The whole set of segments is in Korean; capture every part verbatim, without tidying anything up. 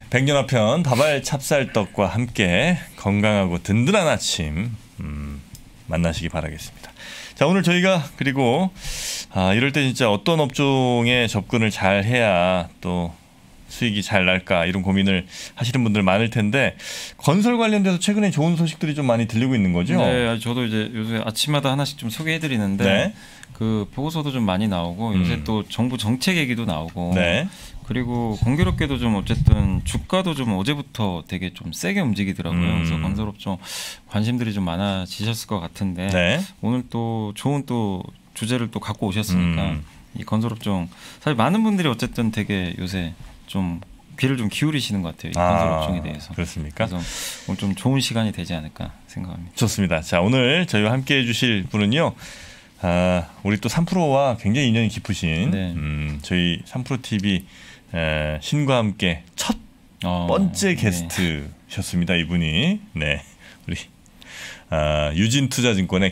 백년화편 다발 찹쌀떡과 함께 건강하고 든든한 아침 음, 만나시기 바라겠습니다. 자, 오늘 저희가 그리고 아, 이럴 때 진짜 어떤 업종에 접근을 잘 해야 또 수익이 잘 날까 이런 고민을 하시는 분들 많을 텐데 건설 관련돼서 최근에 좋은 소식들이 좀 많이 들리고 있는 거죠? 네, 저도 이제 요새 아침마다 하나씩 좀 소개해드리는데 네. 그 보고서도 좀 많이 나오고 요새 음. 또 정부 정책 얘기도 나오고 네. 그리고 공교롭게도 좀 어쨌든 주가도 좀 어제부터 되게 좀 세게 움직이더라고요. 음. 그래서 건설업종 관심들이 좀 많아지셨을 것 같은데 네. 오늘 또 좋은 또 주제를 또 갖고 오셨으니까 음. 이 건설업종 사실 많은 분들이 어쨌든 되게 요새 좀 귀를 좀 기울이시는 것 같아요. 이 건설업종에 대해서. 아, 그렇습니까? 그래서 오늘 좀 좋은 시간이 되지 않을까 생각합니다. 좋습니다. 자, 오늘 저희와 함께해 주실 분은요. 아, 우리 또 삼 프로와 굉장히 인연이 깊으신 네. 음, 저희 삼 프로 티비 에, 신과 함께 첫 어, 번째 게스트셨습니다. 네. 이분이. 네. 우리 아, 유진투자증권의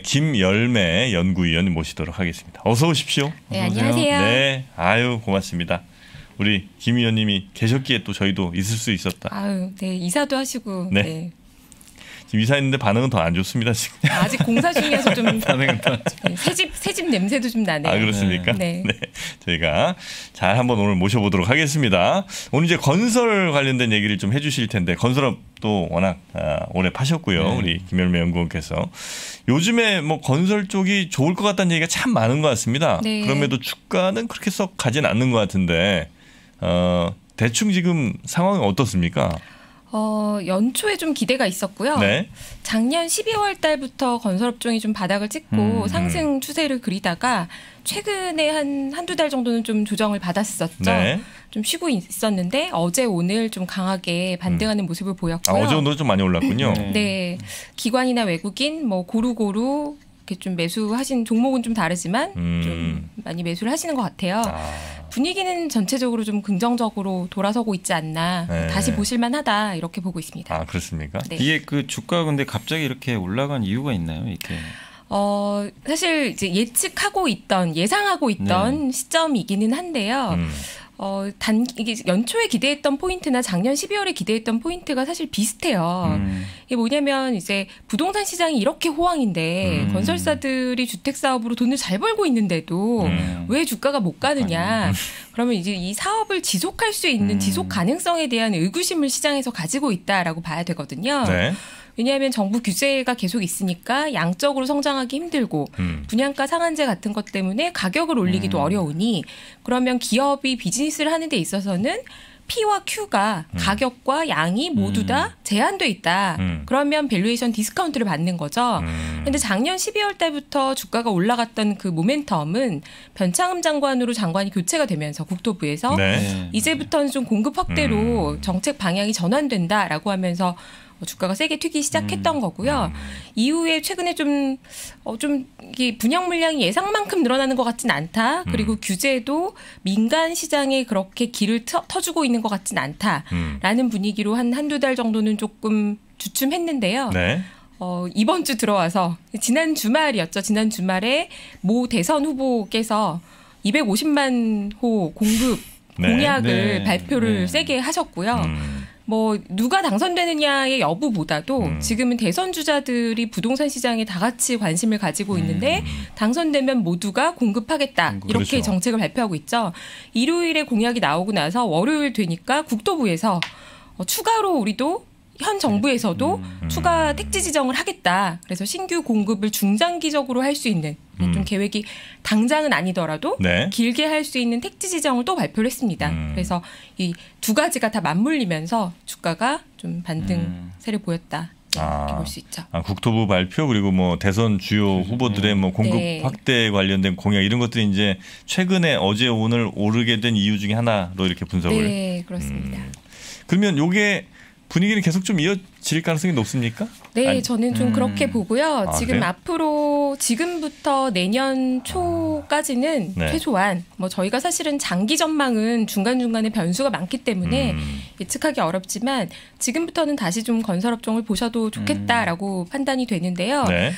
김열매 연구위원 모시도록 하겠습니다. 어서 오십시오. 네, 안녕하세요. 네, 아유 고맙습니다. 우리 김 의원님이 계셨기에 또 저희도 있을 수 있었다. 아유, 네, 이사도 하시고. 네. 네. 지금 이사했는데 반응은 더 안 좋습니다. 지금. 아직 공사 중이어서 좀 반응은 더 네, 새집 새집 냄새도 좀 나네요. 아, 그렇습니까? 네. 네. 저희가 잘 한번 오늘 모셔보도록 하겠습니다. 오늘 이제 건설 관련된 얘기를 좀 해주실 텐데 건설업도 워낙 아, 오래 파셨고요. 네. 우리 김열매 연구원께서 요즘에 뭐 건설 쪽이 좋을 것 같다는 얘기가 참 많은 것 같습니다. 네. 그럼에도 주가는 그렇게 썩 가진 않는 것 같은데. 어, 대충 지금 상황은 어떻습니까? 어, 연초에 좀 기대가 있었고요. 네. 작년 십이월 달부터 건설업종이 좀 바닥을 찍고 음, 상승 추세를 그리다가 최근에 한 한두 달 정도는 좀 조정을 받았었죠. 네. 좀 쉬고 있었는데 어제 오늘 좀 강하게 반등하는 음. 모습을 보였고요. 아, 어제 오늘 좀 많이 올랐군요. 네. 네. 기관이나 외국인 뭐 고루고루 이렇게 좀 매수하신 종목은 좀 다르지만 음. 좀 많이 매수를 하시는 것 같아요. 아. 분위기는 전체적으로 좀 긍정적으로 돌아서고 있지 않나. 네. 다시 보실만하다 이렇게 보고 있습니다. 아, 그렇습니까? 네. 이게 그 주가 근데 갑자기 이렇게 올라간 이유가 있나요? 이렇게. 어, 사실 이제 예측하고 있던 예상하고 있던 네. 시점이기는 한데요. 음. 어, 단, 이게 연초에 기대했던 포인트나 작년 십이월에 기대했던 포인트가 사실 비슷해요. 음. 이게 뭐냐면 이제 부동산 시장이 이렇게 호황인데 음. 건설사들이 주택 사업으로 돈을 잘 벌고 있는데도 음. 왜 주가가 못 가느냐. 음. 그러면 이제 이 사업을 지속할 수 있는 음. 지속 가능성에 대한 의구심을 시장에서 가지고 있다라고 봐야 되거든요. 네. 왜냐하면 정부 규제가 계속 있으니까 양적으로 성장하기 힘들고 음. 분양가 상한제 같은 것 때문에 가격을 올리기도 음. 어려우니 그러면 기업이 비즈니스를 하는 데 있어서는 P와 Q가 음. 가격과 양이 모두 다 제한돼 있다. 음. 그러면 밸류에이션 디스카운트를 받는 거죠. 그런데 음. 작년 십이월 달부터 주가가 올라갔던 그 모멘텀은 변창흠 장관으로 장관이 교체가 되면서 국토부에서 네. 이제부터는 좀 공급 확대로 음. 정책 방향이 전환된다라고 하면서 주가가 세게 튀기 시작했던 음. 거고요. 음. 이후에 최근에 좀, 어, 좀, 이게 분양 물량이 예상만큼 늘어나는 것 같진 않다. 그리고 음. 규제도 민간 시장에 그렇게 길을 터, 터주고 있는 것 같진 않다라는 음. 분위기로 한 한두 달 정도는 조금 주춤했는데요. 네. 어, 이번 주 들어와서 지난 주말이었죠. 지난 주말에 모 대선 후보께서 이백오십만 호 공급 네. 공약을 네. 발표를 네. 세게 하셨고요. 음. 뭐 누가 당선되느냐의 여부보다도 음. 지금은 대선 주자들이 부동산 시장에 다 같이 관심을 가지고 있는데 음. 당선되면 모두가 공급하겠다. 이렇게 그렇죠. 정책을 발표하고 있죠. 일요일에 공약이 나오고 나서 월요일 되니까 국토부에서 추가로 우리도 현 정부에서도 음. 추가 택지 지정을 하겠다. 그래서 신규 공급을 중장기적으로 할 수 있는 음. 좀 계획이 당장은 아니더라도 네. 길게 할 수 있는 택지 지정을 또 발표를 했습니다. 음. 그래서 이 두 가지가 다 맞물리면서 주가가 좀 반등세를 음. 보였다. 네, 아, 이렇게 볼 수 있죠. 아, 국토부 발표 그리고 뭐 대선 주요 후보들의 뭐 공급 네. 확대 관련된 공약 이런 것들이 이제 최근에 어제 오늘 오르게 된 이유 중에 하나로 이렇게 분석을. 네, 그렇습니다. 음. 그러면 요게 분위기는 계속 좀 이어질 가능성이 높습니까? 네, 아니, 저는 좀 음. 그렇게 보고요. 아, 지금 그래요? 앞으로 지금부터 내년 초까지는 네. 최소한 뭐 저희가 사실은 장기 전망은 중간중간에 변수가 많기 때문에 음. 예측하기 어렵지만 지금부터는 다시 좀 건설업종을 보셔도 좋겠다라고 음. 판단이 되는데요. 네.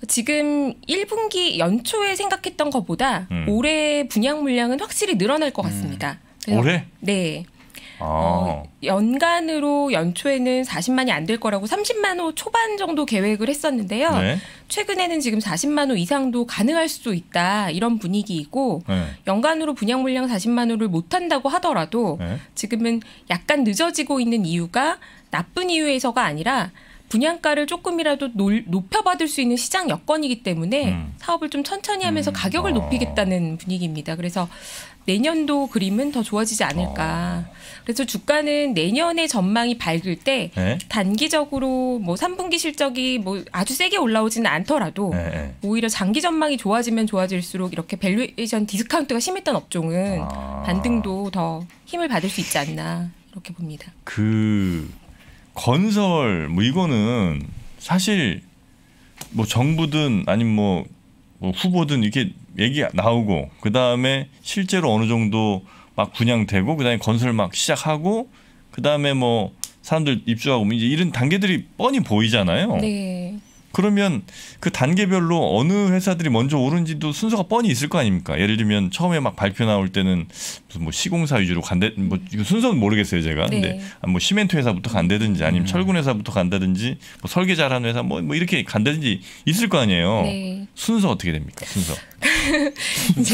지금 일 분기 연초에 생각했던 것보다 음. 올해 분양 물량은 확실히 늘어날 것 같습니다. 음. 올해? 네. 아. 어, 연간으로 연초에는 사십만이 안 될 거라고 삼십만 호 초반 정도 계획을 했었는데요. 네. 최근에는 지금 사십만 호 이상도 가능할 수도 있다 이런 분위기이고 네. 연간으로 분양 물량 사십만 호를 못한다고 하더라도 네. 지금은 약간 늦어지고 있는 이유가 나쁜 이유에서가 아니라 분양가를 조금이라도 놀, 높여받을 수 있는 시장 여건이기 때문에 음. 사업을 좀 천천히 하면서 음. 가격을 어. 높이겠다는 분위기입니다. 그래서 내년도 그림은 더 좋아지지 않을까. 어. 그래서 주가는 내년의 전망이 밝을 때 네? 단기적으로 뭐 삼 분기 실적이 뭐 아주 세게 올라오지는 않더라도 네. 오히려 장기 전망이 좋아지면 좋아질수록 이렇게 밸류에이션 디스카운트가 심했던 업종은 아. 반등도 더 힘을 받을 수 있지 않나 이렇게 봅니다. 그 건설 뭐 이거는 사실 뭐 정부든 아니면 뭐, 뭐 후보든 이렇게 얘기 나오고 그 다음에 실제로 어느 정도 막 분양되고 그다음에 건설 막 시작하고 그다음에 뭐 사람들 입주하고 이제 이런 단계들이 뻔히 보이잖아요. 네. 그러면 그 단계별로 어느 회사들이 먼저 오른지도 순서가 뻔히 있을 거 아닙니까? 예를 들면 처음에 막 발표 나올 때는 무슨 뭐 시공사 위주로 간대 뭐 이거 순서는 모르겠어요 제가. 네. 근데 뭐 시멘트 회사부터 간다든지 아니면 음. 철근 회사부터 간다든지 뭐 설계 잘하는 회사 뭐, 뭐 이렇게 간다든지 있을 거 아니에요. 네. 순서 어떻게 됩니까? 순서. 이제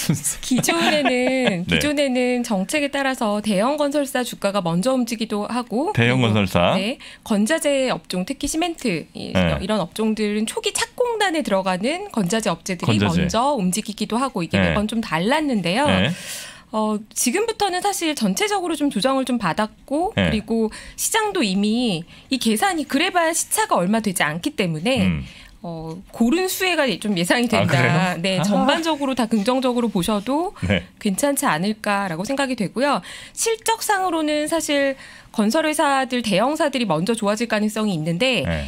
기존에는 기존에는 정책에 따라서 대형 건설사 주가가 먼저 움직이기도 하고 대형 건설사, 네, 건자재 업종 특히 시멘트 네. 이런 업종들은 초기 착공단에 들어가는 건자재 업체들이 건자재. 먼저 움직이기도 하고 이게 네. 매번 좀 달랐는데요. 네. 어, 지금부터는 사실 전체적으로 좀 조정을 좀 받았고 네. 그리고 시장도 이미 이 계산이 그래봐야 시차가 얼마 되지 않기 때문에. 음. 어, 고른 수혜가 좀 예상이 된다. 아, 네, 전반적으로 다 긍정적으로 보셔도 네. 괜찮지 않을까라고 생각이 되고요. 실적상으로는 사실 건설회사들, 대형사들이 먼저 좋아질 가능성이 있는데 네.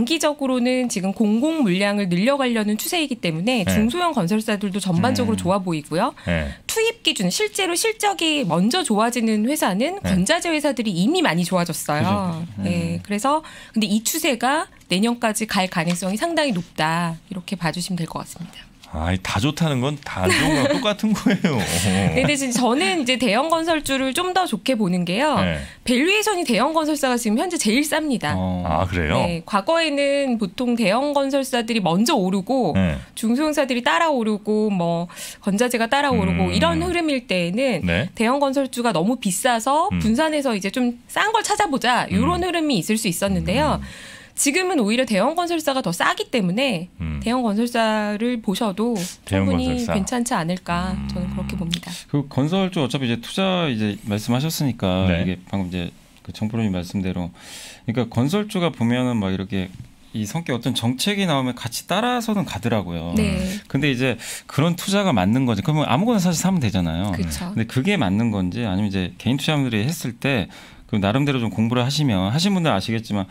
장기적으로는 지금 공공 물량을 늘려가려는 추세이기 때문에 네. 중소형 건설사들도 전반적으로 음. 좋아 보이고요. 네. 투입 기준, 실제로 실적이 먼저 좋아지는 회사는 네. 건자재 회사들이 이미 많이 좋아졌어요. 음. 네, 그래서 근데 이 추세가 내년까지 갈 가능성이 상당히 높다. 이렇게 봐주시면 될 것 같습니다. 아, 다 좋다는 건 다 안 좋은 거랑 똑같은 거예요. 근데 저는 이제 대형 건설주를 좀 더 좋게 보는 게요. 네. 밸류에이션이 대형 건설사가 지금 현재 제일 쌉니다. 어. 아, 그래요? 네, 과거에는 보통 대형 건설사들이 먼저 오르고 네. 중소형사들이 따라 오르고 뭐 건자재가 따라 오르고 음. 이런 흐름일 때에는 네. 대형 건설주가 너무 비싸서 음. 분산해서 이제 좀 싼 걸 찾아보자 이런 음. 흐름이 있을 수 있었는데요. 음. 지금은 오히려 대형 건설사가 더 싸기 때문에 음. 대형 건설사를 보셔도 충분히 건설사. 괜찮지 않을까 음. 저는 그렇게 봅니다. 그 건설주 어차피 이제 투자 이제 말씀하셨으니까 네. 이게 방금 이제 그 정프로님 말씀대로 그러니까 건설주가 보면은 막 이렇게 이 성격 어떤 정책이 나오면 같이 따라서는 가더라고요. 네. 근데 이제 그런 투자가 맞는 거지. 그러면 아무거나 사실 사면 되잖아요. 그렇죠. 근데 그게 맞는 건지 아니면 이제 개인 투자자분들이 했을 때 그 나름대로 좀 공부를 하시면 하신 분들 아시겠지만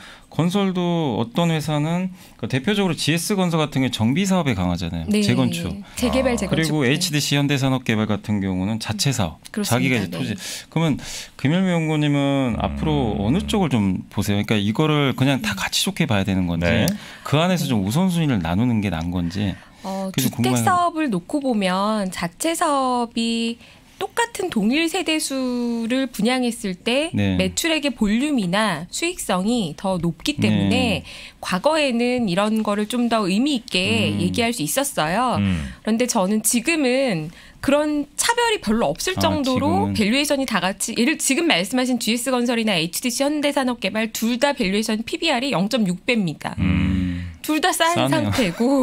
건설도 어떤 회사는 그 대표적으로 지에스건설 같은 경우 정비 사업에 강하잖아요. 네. 재건축. 재개발, 재건축. 그리고 에이치디씨 현대산업개발 같은 경우는 자체 사업. 음, 자기가 이제 토지. 네. 그러면 김열미 연구원님은 음. 앞으로 어느 쪽을 좀 보세요. 그러니까 이거를 그냥 다 같이 좋게 봐야 되는 건지 네. 그 안에서 좀 우선순위를 나누는 게 나은 건지. 어, 주택 사업을 놓고 보면 자체 사업이 똑같은 동일 세대수를 분양했을 때 네. 매출액의 볼륨이나 수익성이 더 높기 때문에 네. 과거에는 이런 거를 좀 더 의미 있게 음. 얘기할 수 있었어요. 음. 그런데 저는 지금은 그런 차별이 별로 없을 아, 정도로 지금은. 밸류에이션이 다 같이 예를 지금 말씀하신 지에스건설이나 에이치디씨 현대산업개발 둘 다 밸류에이션 피비알이 영 점 육 배입니다. 음. 둘 다 싼 상태고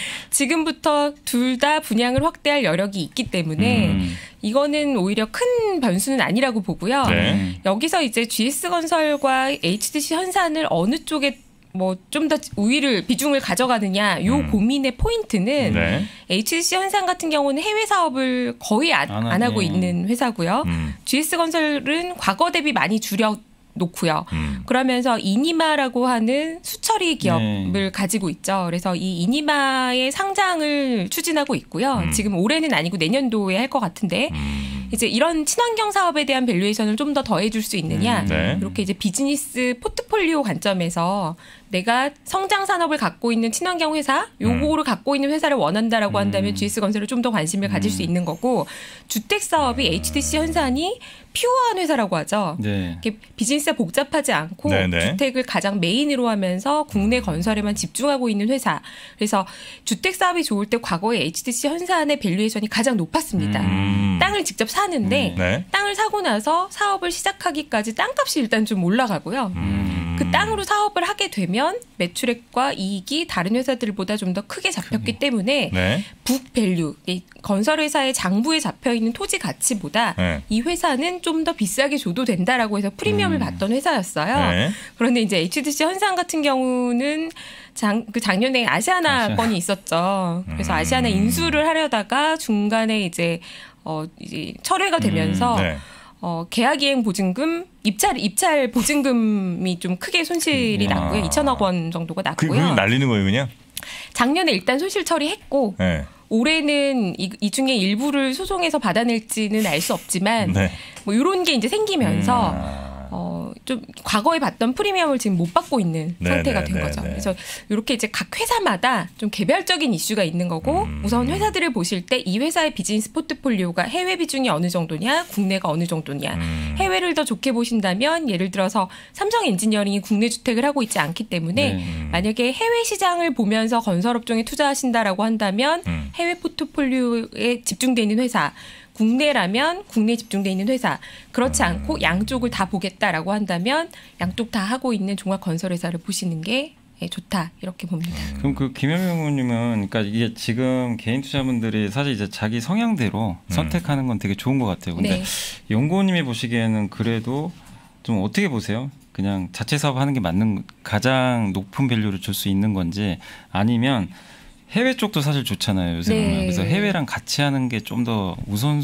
지금부터 둘 다 분양을 확대할 여력이 있기 때문에 음. 이거는 오히려 큰 변수는 아니라고 보고요. 네. 여기서 이제 지에스건설과 에이치디씨 현산을 어느 쪽에 뭐 좀 더 우위를 비중을 가져가느냐 요 음. 고민의 포인트는 네. 에이치디씨 현산 같은 경우는 해외 사업을 거의 안, 안, 안 하고 있는 회사고요. 음. 지에스건설은 과거 대비 많이 줄여 놓고요. 음. 그러면서 이니마라고 하는 수처리 기업을 네. 가지고 있죠. 그래서 이 이니마의 상장을 추진하고 있고요. 음. 지금 올해는 아니고 내년도에 할 것 같은데 음. 이제 이런 친환경 사업에 대한 밸류에이션을 좀 더 더해줄 수 있느냐. 음. 네. 이렇게 이제 비즈니스 포트폴리오 관점에서 내가 성장 산업을 갖고 있는 친환경 회사, 요거를 음. 갖고 있는 회사를 원한다라고 음. 한다면 지에스건설을 좀 더 관심을 가질 음. 수 있는 거고, 주택 사업이 에이치디씨 현산이 퓨어한 회사라고 하죠. 네. 비즈니스가 복잡하지 않고 네네. 주택을 가장 메인으로 하면서 국내 건설에만 집중하고 있는 회사. 그래서 주택 사업이 좋을 때 과거에 에이치디씨 현산의 밸류에이션이 가장 높았습니다. 음. 땅을 직접 사는데 음. 네. 땅을 사고 나서 사업을 시작하기까지 땅값이 일단 좀 올라가고요. 음. 그 땅으로 사업을 하게 되면 매출액과 이익이 다른 회사들보다 좀 더 크게 잡혔기 때문에 네. 북 밸류, 건설회사의 장부에 잡혀있는 토지 가치보다 네. 이 회사는 좀 더 비싸게 줘도 된다라고 해서 프리미엄을 음. 받던 회사였어요. 네. 그런데 이제 에이치디씨 현산 같은 경우는 장, 그 작년에 아시아나 아시아. 건이 있었죠. 그래서 음. 아시아나 인수를 하려다가 중간에 이제, 어, 이제 철회가 되면서 음. 네. 어, 계약이행 보증금, 입찰, 입찰 보증금이 좀 크게 손실이 아. 났고요. 이천억 원 정도가 났고요. 그, 그 날리는 거예요, 그냥? 작년에 일단 손실 처리했고, 네. 올해는 이, 이 중에 일부를 소송에서 받아낼지는 알 수 없지만, 네. 뭐 이런 게 이제 생기면서, 음. 어, 좀 과거에 받던 프리미엄을 지금 못 받고 있는 네, 상태가 네, 된 네, 거죠. 네. 그래서 이렇게 이제 각 회사마다 좀 개별적인 이슈가 있는 거고 음. 우선 회사들을 보실 때 이 회사의 비즈니스 포트폴리오가 해외 비중이 어느 정도냐, 국내가 어느 정도냐. 음. 해외를 더 좋게 보신다면 예를 들어서 삼성 엔지니어링이 국내 주택을 하고 있지 않기 때문에 네. 만약에 해외 시장을 보면서 건설업종에 투자하신다라고 한다면 음. 해외 포트폴리오에 집중되어 있는 회사, 국내라면 국내에 집중되어 있는 회사, 그렇지 않고 양쪽을 다 보겠다라고 한다면 양쪽 다 하고 있는 종합건설회사를 보시는 게 좋다, 이렇게 봅니다. 그럼 그 김현명 의원님은, 그러니까 이게 지금 개인 투자분들이 사실 이제 자기 성향대로 음. 선택하는 건 되게 좋은 것 같아요. 근데 네. 연구원님이 보시기에는 그래도 좀 어떻게 보세요? 그냥 자체 사업하는 게 맞는, 가장 높은 밸류를 줄 수 있는 건지, 아니면 해외 쪽도 사실 좋잖아요, 요새 보면. 네. 그래서 해외랑 같이 하는 게 좀 더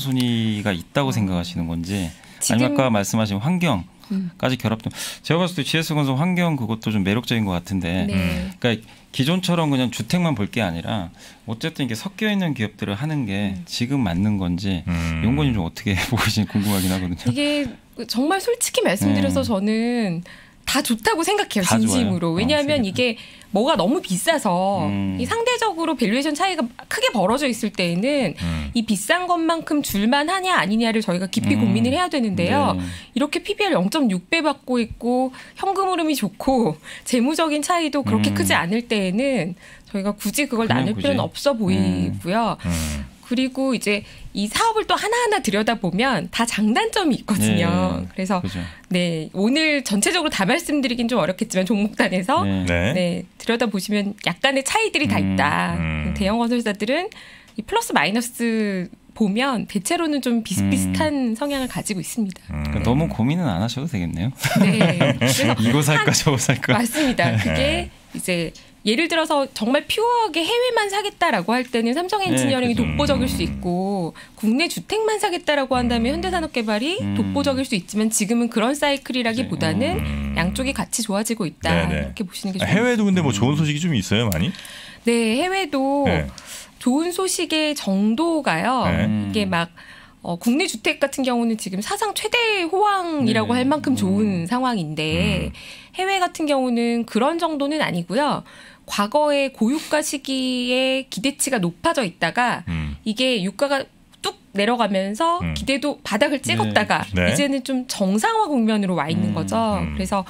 우선순위가 있다고 어. 생각하시는 건지, 아니면 아까 말씀하신 환경까지 음. 결합된. 제가 봤을 때 지에스건설 환경 그것도 좀 매력적인 것 같은데, 네. 그러니까 기존처럼 그냥 주택만 볼 게 아니라 어쨌든 이게 섞여 있는 기업들을 하는 게 음. 지금 맞는 건지 음. 연구원님 좀 어떻게 보시는지 궁금하긴 하거든요. 이게 정말 솔직히 말씀드려서 네. 저는 다 좋다고 생각해요, 다 진심으로. 좋아요. 왜냐하면 어, 이게 뭐가 너무 비싸서 음. 이 상대적으로 밸류에이션 차이가 크게 벌어져 있을 때에는 음. 이 비싼 것만큼 줄만 하냐 아니냐를 저희가 깊이 음. 고민을 해야 되는데요. 네. 이렇게 피비알 영 점 육 배 받고 있고 현금 흐름이 좋고 재무적인 차이도 그렇게 음. 크지 않을 때에는 저희가 굳이 그걸 나눌 굳이. 필요는 없어 보이고요. 음. 음. 그리고 이제 이 사업을 또 하나하나 들여다보면 다 장단점이 있거든요. 네. 그래서 그렇죠. 네, 오늘 전체적으로 다 말씀드리긴 좀 어렵겠지만 종목단에서 네. 네, 들여다보시면 약간의 차이들이 다 있다. 음. 대형 건설사들은 이 플러스 마이너스 보면 대체로는 좀 비슷비슷한 음. 성향을 가지고 있습니다. 음. 그러니까 너무 고민은 안 하셔도 되겠네요. 네. 그래서 이거 살까 한, 저거 살까. 맞습니다. 그게 이제 예를 들어서 정말 퓨어하게 해외만 사겠다라고 할 때는 삼성 엔지니어링이 네, 독보적일 수 있고, 국내 주택만 사겠다라고 한다면 현대산업개발이 음. 독보적일 수 있지만 지금은 그런 사이클이라기보다는 음. 양쪽이 같이 좋아지고 있다. 네네. 이렇게 보시는 게 좋습니다. 해외도 근데 뭐 좋은 소식이 좀 있어요, 많이? 네, 해외도 네. 좋은 소식의 정도가요. 네. 이게 막 어, 국내 주택 같은 경우는 지금 사상 최대 호황이라고 네. 할 만큼 좋은 음. 상황인데 음. 해외 같은 경우는 그런 정도는 아니고요. 과거의 고유가 시기에 기대치가 높아져 있다가 음. 이게 유가가 뚝 내려가면서 음. 기대도 바닥을 찍었다가 네. 네. 이제는 좀 정상화 국면으로 와 있는 음. 거죠. 음. 그래서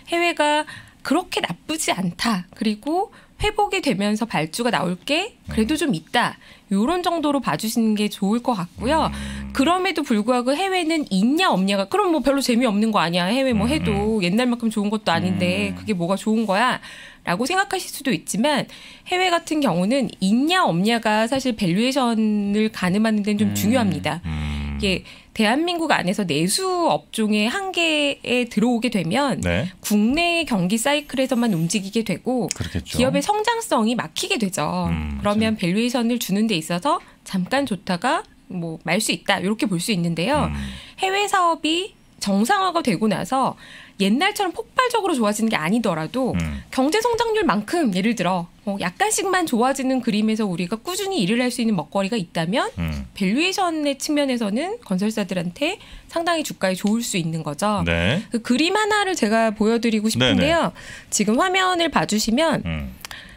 해외가 그렇게 나쁘지 않다. 그리고 회복이 되면서 발주가 나올 게 그래도 좀 있다. 이런 정도로 봐주시는 게 좋을 것 같고요. 그럼에도 불구하고 해외는 있냐 없냐가 그럼 뭐 별로 재미없는 거 아니야. 해외 뭐 해도 옛날만큼 좋은 것도 아닌데 그게 뭐가 좋은 거야. 라고 생각하실 수도 있지만 해외 같은 경우는 있냐 없냐가 사실 밸류에이션을 가늠하는 데는 좀 중요합니다. 이게 대한민국 안에서 내수 업종의 한계에 들어오게 되면 네. 국내 경기 사이클에서만 움직이게 되고 그렇겠죠. 기업의 성장성이 막히게 되죠. 음, 그러면 그렇죠. 밸류에이션을 주는 데 있어서 잠깐 좋다가 뭐 말 수 있다. 이렇게 볼 수 있는데요. 음. 해외 사업이 정상화가 되고 나서 옛날처럼 폭발적으로 좋아지는 게 아니더라도 음. 경제 성장률만큼 예를 들어 어, 약간씩만 좋아지는 그림에서 우리가 꾸준히 일을 할 수 있는 먹거리가 있다면 음. 밸류에이션의 측면에서는 건설사들한테 상당히 주가에 좋을 수 있는 거죠. 네. 그 그림 하나를 제가 보여드리고 싶은데요. 네네. 지금 화면을 봐주시면 음.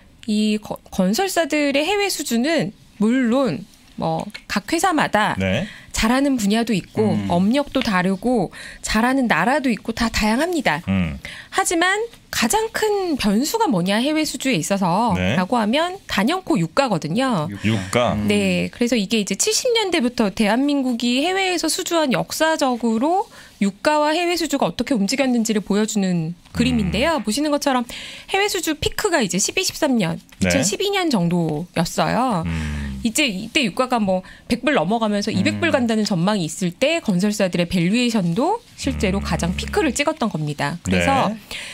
이 거, 건설사들의 해외 수주는 물론 뭐 각 회사마다 네. 잘하는 분야도 있고 음. 업력도 다르고 잘하는 나라도 있고 다 다양합니다. 음. 하지만 가장 큰 변수가 뭐냐 해외 수주에 있어서 네. 라고 하면 단연코 유가거든요. 유가. 음. 네. 그래서 이게 이제 칠십 년대부터 대한민국이 해외에서 수주한 역사적으로 유가와 해외 수주가 어떻게 움직였는지를 보여주는 그림인데요. 음. 보시는 것처럼 해외 수주 피크가 이제 십이, 십삼 년, 네. 이천십이 년 정도였어요. 음. 이제 이때 유가가 뭐 백 불 넘어가면서 음. 이백 불 간다는 전망이 있을 때 건설사들의 밸류에이션도 실제로 음. 가장 피크를 찍었던 겁니다. 그래서 네.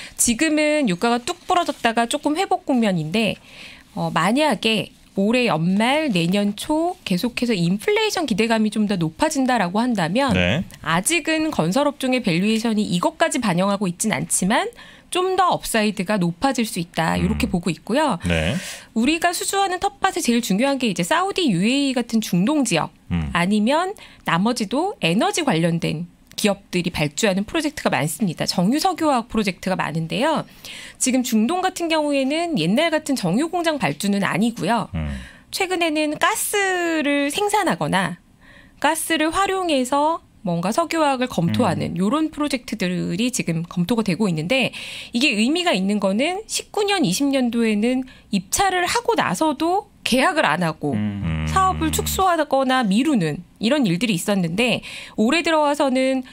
지금은 유가가 뚝 부러졌다가 조금 회복 국면인데 어, 만약에 올해 연말 내년 초 계속해서 인플레이션 기대감이 좀 더 높아진다라고 한다면 네. 아직은 건설업종의 밸류에이션이 이것까지 반영하고 있진 않지만 좀 더 업사이드가 높아질 수 있다. 이렇게 음. 보고 있고요. 네. 우리가 수주하는 텃밭에 제일 중요한 게 이제 사우디, 유에이이 같은 중동 지역 음. 아니면 나머지도 에너지 관련된 기업들이 발주하는 프로젝트가 많습니다. 정유 석유화학 프로젝트가 많은데요. 지금 중동 같은 경우에는 옛날 같은 정유 공장 발주는 아니고요. 음. 최근에는 가스를 생산하거나 가스를 활용해서 뭔가 석유화학을 검토하는 음. 이런 프로젝트들이 지금 검토가 되고 있는데 이게 의미가 있는 거는 십구 년, 이십 년도에는 입찰을 하고 나서도 계약을 안 하고 음. 사업을 축소하거나 미루는 이런 일들이 있었는데 올해 들어와서는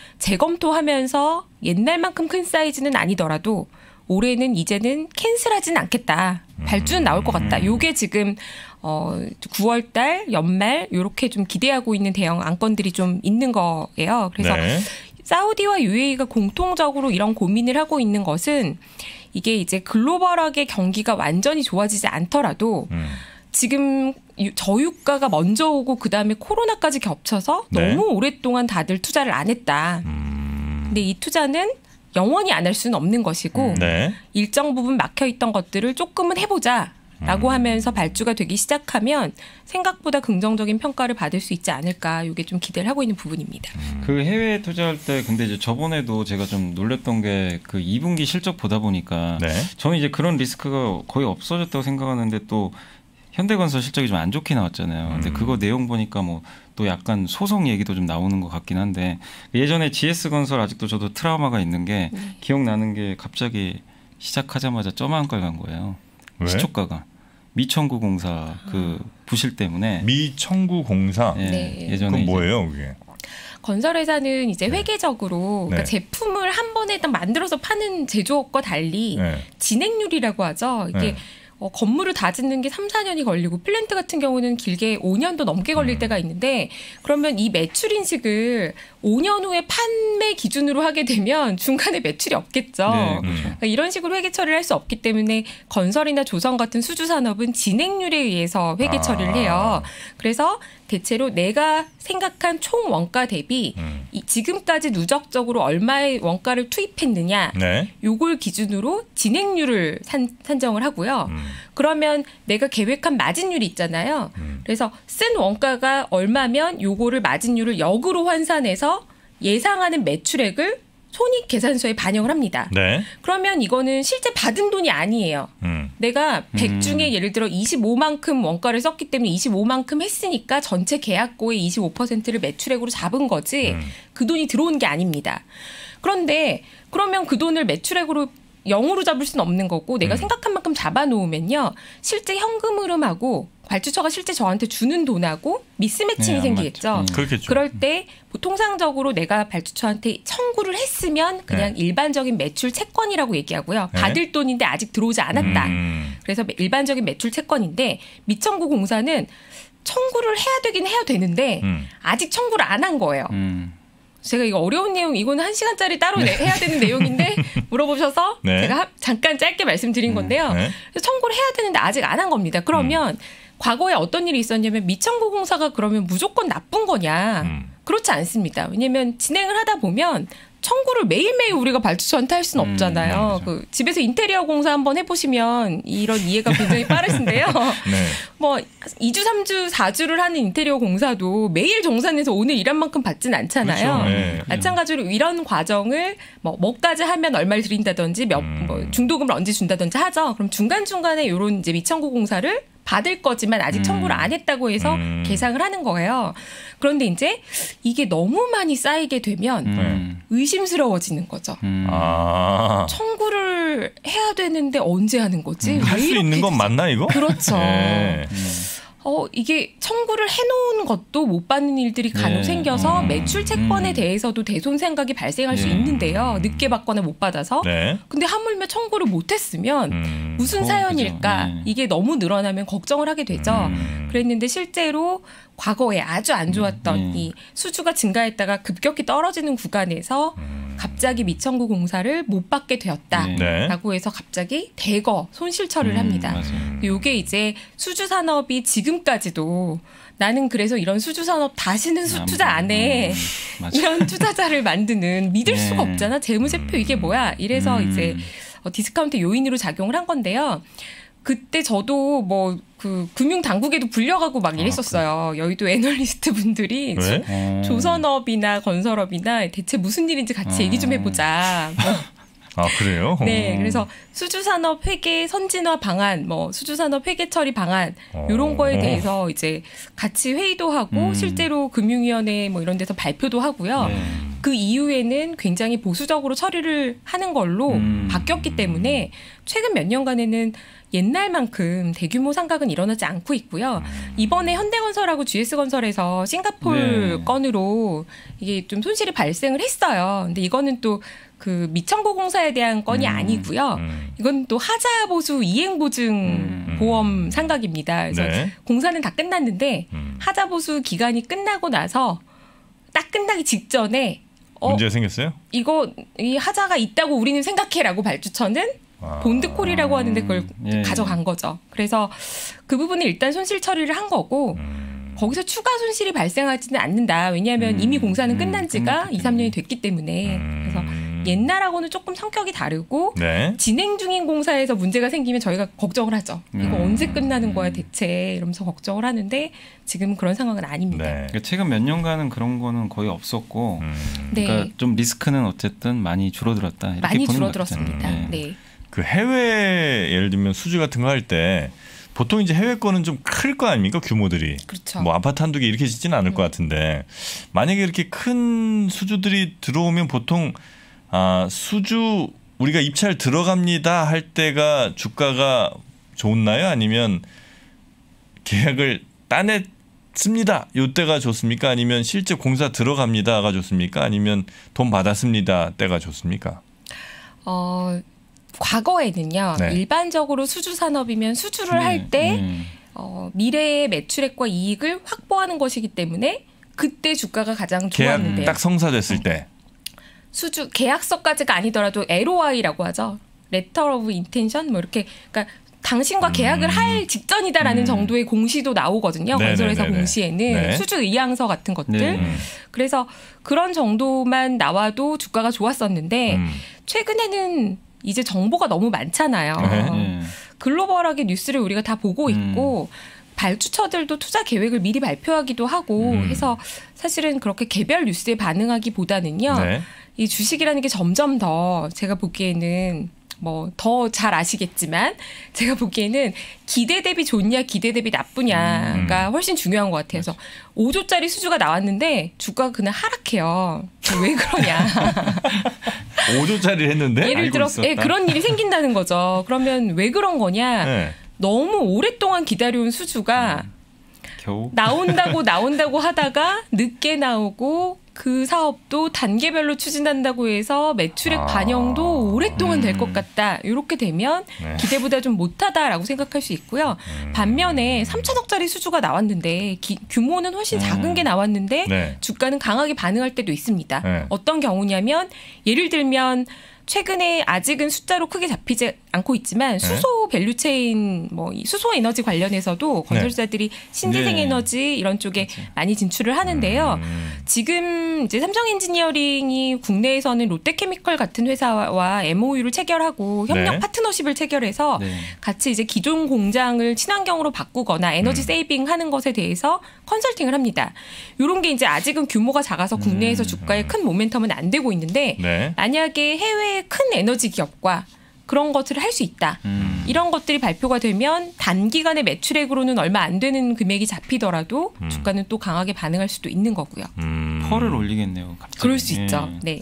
재검토하면서 옛날만큼 큰 사이즈는 아니더라도 올해는 이제는 캔슬하지는 않겠다. 발주는 나올 것 같다. 요게 지금 어 구월 달 연말 요렇게 좀 기대하고 있는 대형 안건들이 좀 있는 거예요. 그래서 네. 사우디와 유에이가 공통적으로 이런 고민을 하고 있는 것은 이게 이제 글로벌하게 경기가 완전히 좋아지지 않더라도 음. 지금 저유가가 먼저 오고 그다음에 코로나까지 겹쳐서 네. 너무 오랫동안 다들 투자를 안 했다. 음. 근데 이 투자는 영원히 안 할 수는 없는 것이고 네. 일정 부분 막혀있던 것들을 조금은 해보자. 라고 음. 하면서 발주가 되기 시작하면 생각보다 긍정적인 평가를 받을 수 있지 않을까. 이게 좀 기대를 하고 있는 부분입니다. 음. 그 해외 투자할 때 근데 이제 저번에도 제가 좀 놀랬던 게 그 이 분기 실적 보다 보니까 네. 저는 이제 그런 리스크가 거의 없어졌다고 생각하는데 또 현대건설 실적이 좀 안 좋게 나왔잖아요. 근데 음. 그거 내용 보니까 뭐 또 약간 소송 얘기도 좀 나오는 것 같긴 한데 예전에 지에스건설 아직도 저도 트라우마가 있는 게 네. 기억나는 게 갑자기 시작하자마자 점한걸 간 거예요. 왜? 시초가가. 미청구공사 그 부실 때문에. 미청구공사? 네. 네. 예전에 그건 뭐예요 그게? 건설회사는 이제 회계적으로 네. 그러니까 제품을 한 번에 딱 만들어서 파는 제조업과 달리 네. 진행률이라고 하죠. 이게 네. 어, 건물을 다 짓는 게 삼, 사 년이 걸리고 플랜트 같은 경우는 길게 오 년도 넘게 걸릴 음. 때가 있는데 그러면 이 매출 인식을 오 년 후에 판매 기준으로 하게 되면 중간에 매출이 없겠죠. 네, 그렇죠. 그러니까 이런 식으로 회계 처리를 할 수 없기 때문에 건설이나 조선 같은 수주 산업은 진행률에 의해서 회계 처리를 해요. 그래서 대체로 내가 생각한 총 원가 대비 음. 이 지금까지 누적적으로 얼마의 원가를 투입했느냐 네. 요걸 기준으로 진행률을 산, 산정을 하고요. 음. 그러면 내가 계획한 마진율이 있잖아요. 음. 그래서 쓴 원가가 얼마면 요거를 마진율을 역으로 환산해서 예상하는 매출액을 손익계산서에 반영을 합니다. 네. 그러면 이거는 실제 받은 돈이 아니에요. 음. 내가 백 중에 예를 들어 이십오만큼 원가를 썼기 때문에 이십오만큼 했으니까 전체 계약고의 이십오 퍼센트를 매출액으로 잡은 거지 음. 그 돈이 들어온 게 아닙니다. 그런데 그러면 그 돈을 매출액으로 영으로 잡을 수는 없는 거고 내가 음. 생각한 만큼 잡아놓으면요. 실제 현금 흐름하고 발주처가 실제 저한테 주는 돈하고 미스매칭이 네, 생기겠죠. 음. 그렇겠죠. 그럴 때 통상적으로 내가 발주처한테 청구를 했으면 그냥 네. 일반적인 매출 채권이라고 얘기하고요. 네. 받을 돈인데 아직 들어오지 않았다. 음. 그래서 일반적인 매출 채권인데 미청구 공사는 청구를 해야 되긴 해야 되는데 음. 아직 청구를 안 한 거예요. 음. 제가 이거 어려운 내용, 이거는 한 시간짜리 따로 네. 해야 되는 내용인데 물어보셔서 네. 제가 잠깐 짧게 말씀드린 건데요. 네. 그래서 청구를 해야 되는데 아직 안 한 겁니다. 그러면 음. 과거에 어떤 일이 있었냐면 미청구공사가 그러면 무조건 나쁜 거냐. 음. 그렇지 않습니다. 왜냐하면 진행을 하다 보면 청구를 매일매일 우리가 발주처한테 할 수는 없잖아요. 음, 그 집에서 인테리어 공사 한번 해보시면 이런 이해가 굉장히 빠르신데요. 네. 뭐 이 주, 삼 주, 사 주를 하는 인테리어 공사도 매일 정산해서 오늘 일한 만큼 받진 않잖아요. 그렇죠. 네. 마찬가지로 이런 과정을 뭐 뭐까지 하면 얼마를 드린다든지 몇, 음. 뭐 중도금을 언제 준다든지 하죠. 그럼 중간중간에 이런 이제 미청구 공사를 받을 거지만 아직 청구를 안 했다고 해서 음. 계상을 하는 거예요. 그런데 이제 이게 너무 많이 쌓이게 되면 음. 의심스러워지는 거죠. 음. 아. 청구를 해야 되는데 언제 하는 거지? 음. 할 수 있는 건 맞나 이거? 그렇죠. 네. 음. 어, 이게 청구를 해놓은 것도 못 받는 일들이 간혹 네. 생겨서 음. 매출 채권에 음. 대해서도 대손 생각이 발생할 네. 수 있는데요. 늦게 받거나 못 받아서. 네. 근데 하물며 청구를 못 했으면 음. 무슨 어, 사연일까. 네. 이게 너무 늘어나면 걱정을 하게 되죠. 음. 그랬는데 실제로 과거에 아주 안 좋았던 음. 이 수주가 증가했다가 급격히 떨어지는 구간에서 음. 갑자기 미청구 공사를 못 받게 되었다라고 네. 해서 갑자기 대거 손실 처리를 합니다. 이게 이제 수주 산업이 지금까지도 나는 그래서 이런 수주 산업 다시는 수 투자 안 해. 음. 이런 투자자를 만드는 믿을 네. 수가 없잖아. 재무제표 이게 뭐야. 이래서 음. 이제 디스카운트 요인으로 작용을 한 건데요. 그때 저도 뭐 그 금융 당국에도 불려가고 막 이랬었어요. 아, 그래. 여의도 애널리스트 분들이 주, 조선업이나 건설업이나 대체 무슨 일인지 같이 아. 얘기 좀 해보자. 뭐. 아 그래요? 네, 그래서 수주산업 회계 선진화 방안, 뭐 수주산업 회계 처리 방안 이런 거에 대해서 이제 같이 회의도 하고 음. 실제로 금융위원회 뭐 이런 데서 발표도 하고요. 네. 그 이후에는 굉장히 보수적으로 처리를 하는 걸로 음. 바뀌었기 때문에 최근 몇 년간에는 옛날만큼 대규모 상각은 일어나지 않고 있고요. 이번에 현대건설하고 지에스건설에서 싱가포르 네. 건으로 이게 좀 손실이 발생을 했어요. 근데 이거는 또 그 미청구 공사에 대한 건이 음, 아니고요. 음. 이건 또 하자 보수 이행 보증 음, 보험 상각입니다. 그래서 네. 공사는 다 끝났는데 음. 하자 보수 기간이 끝나고 나서 딱 끝나기 직전에 어, 문제가 생겼어요? 이거 이 하자가 있다고 우리는 생각해라고 발주처는 아. 본드콜이라고 하는데 그걸 예. 가져간 거죠. 그래서 그 부분을 일단 손실 처리를 한 거고 음. 거기서 추가 손실이 발생하지는 않는다. 왜냐하면 음. 이미 공사는 끝난 지가 음. 이, 삼 년이 됐기 때문에. 음. 그래서 옛날하고는 조금 성격이 다르고 네. 진행 중인 공사에서 문제가 생기면 저희가 걱정을 하죠. 이거 음. 언제 끝나는 거야 대체 이러면서 걱정을 하는데 지금은 그런 상황은 아닙니다. 네. 그러니까 최근 몇 년간은 그런 거는 거의 없었고 음. 그러니까 네. 좀 리스크는 어쨌든 많이 줄어들었다. 이렇게 많이 보는 줄어들었습니다. 네. 네. 그 해외 예를 들면 수주 같은 거 할 때 보통 이제 해외 거는 좀 클 거 아닙니까 규모들이. 그렇죠. 뭐 아파트 한두 개 이렇게 짓지는 않을 음. 것 같은데 만약에 이렇게 큰 수주들이 들어오면 보통 아, 수주 우리가 입찰 들어갑니다 할 때가 주가가 좋나요? 아니면 계약을 따냈습니다. 요 때가 좋습니까? 아니면 실제 공사 들어갑니다가 좋습니까? 아니면 돈 받았습니다 때가 좋습니까? 어, 과거에는요. 네. 일반적으로 수주 산업이면 수주를 네. 할 때 음. 어, 미래의 매출액과 이익을 확보하는 것이기 때문에 그때 주가가 가장 좋았는데요. 계약 딱 성사됐을 음. 때. 수주 계약서까지가 아니더라도 엘오아이라고 하죠. Letter of Intention 뭐 이렇게 그러니까 당신과 음. 계약을 할 직전이다라는 음. 정도의 공시도 나오거든요. 네네네네. 건설회사 공시에는 네. 수주 의향서 같은 것들. 네. 그래서 그런 정도만 나와도 주가가 좋았었는데 음. 최근에는 이제 정보가 너무 많잖아요. 네. 글로벌하게 뉴스를 우리가 다 보고 있고 음. 발주처들도 투자 계획을 미리 발표하기도 하고 음. 해서 사실은 그렇게 개별 뉴스에 반응하기보다는요. 네. 이 주식이라는 게 점점 더 제가 보기에는 뭐 더 잘 아시겠지만 제가 보기에는 기대 대비 좋냐 기대 대비 나쁘냐가 훨씬 중요한 것 같아요. 그래서 오조짜리 수주가 나왔는데 주가가 그날 하락해요. 왜 그러냐. 오조짜리를 했는데? 예를 들어 예, 그런 일이 생긴다는 거죠. 그러면 왜 그런 거냐. 네. 너무 오랫동안 기다려온 수주가 음. 겨우? 나온다고 나온다고 하다가 늦게 나오고 그 사업도 단계별로 추진한다고 해서 매출액 아. 반영도 오랫동안 음. 될 것 같다. 이렇게 되면 네. 기대보다 좀 못하다라고 생각할 수 있고요. 음. 반면에 삼천억짜리 수주가 나왔는데 기, 규모는 훨씬 작은 음. 게 나왔는데 네. 주가는 강하게 반응할 때도 있습니다. 네. 어떤 경우냐면 예를 들면 최근에 아직은 숫자로 크게 잡히지 않고 있지만 수소 네. 밸류체인 뭐 수소 에너지 관련해서도 건설사들이 네. 신재생 네. 에너지 이런 쪽에 그치. 많이 진출을 하는데요. 음. 지금 이제 삼성 엔지니어링이 국내에서는 롯데케미컬 같은 회사와 엠오유를 체결하고 협력 네. 파트너십을 체결해서 네. 같이 이제 기존 공장을 친환경으로 바꾸거나 에너지 음. 세이빙하는 것에 대해서 컨설팅을 합니다. 이런 게 이제 아직은 규모가 작아서 국내에서 음. 주가에 큰 모멘텀은 안 되고 있는데 네. 만약에 해외의 큰 에너지 기업과 그런 것들을 할 수 있다. 음. 이런 것들이 발표가 되면 단기간에 매출액으로는 얼마 안 되는 금액이 잡히더라도 음. 주가는 또 강하게 반응할 수도 있는 거고요. 음. 펄을 올리겠네요. 갑자기. 그럴 수 예. 있죠. 네.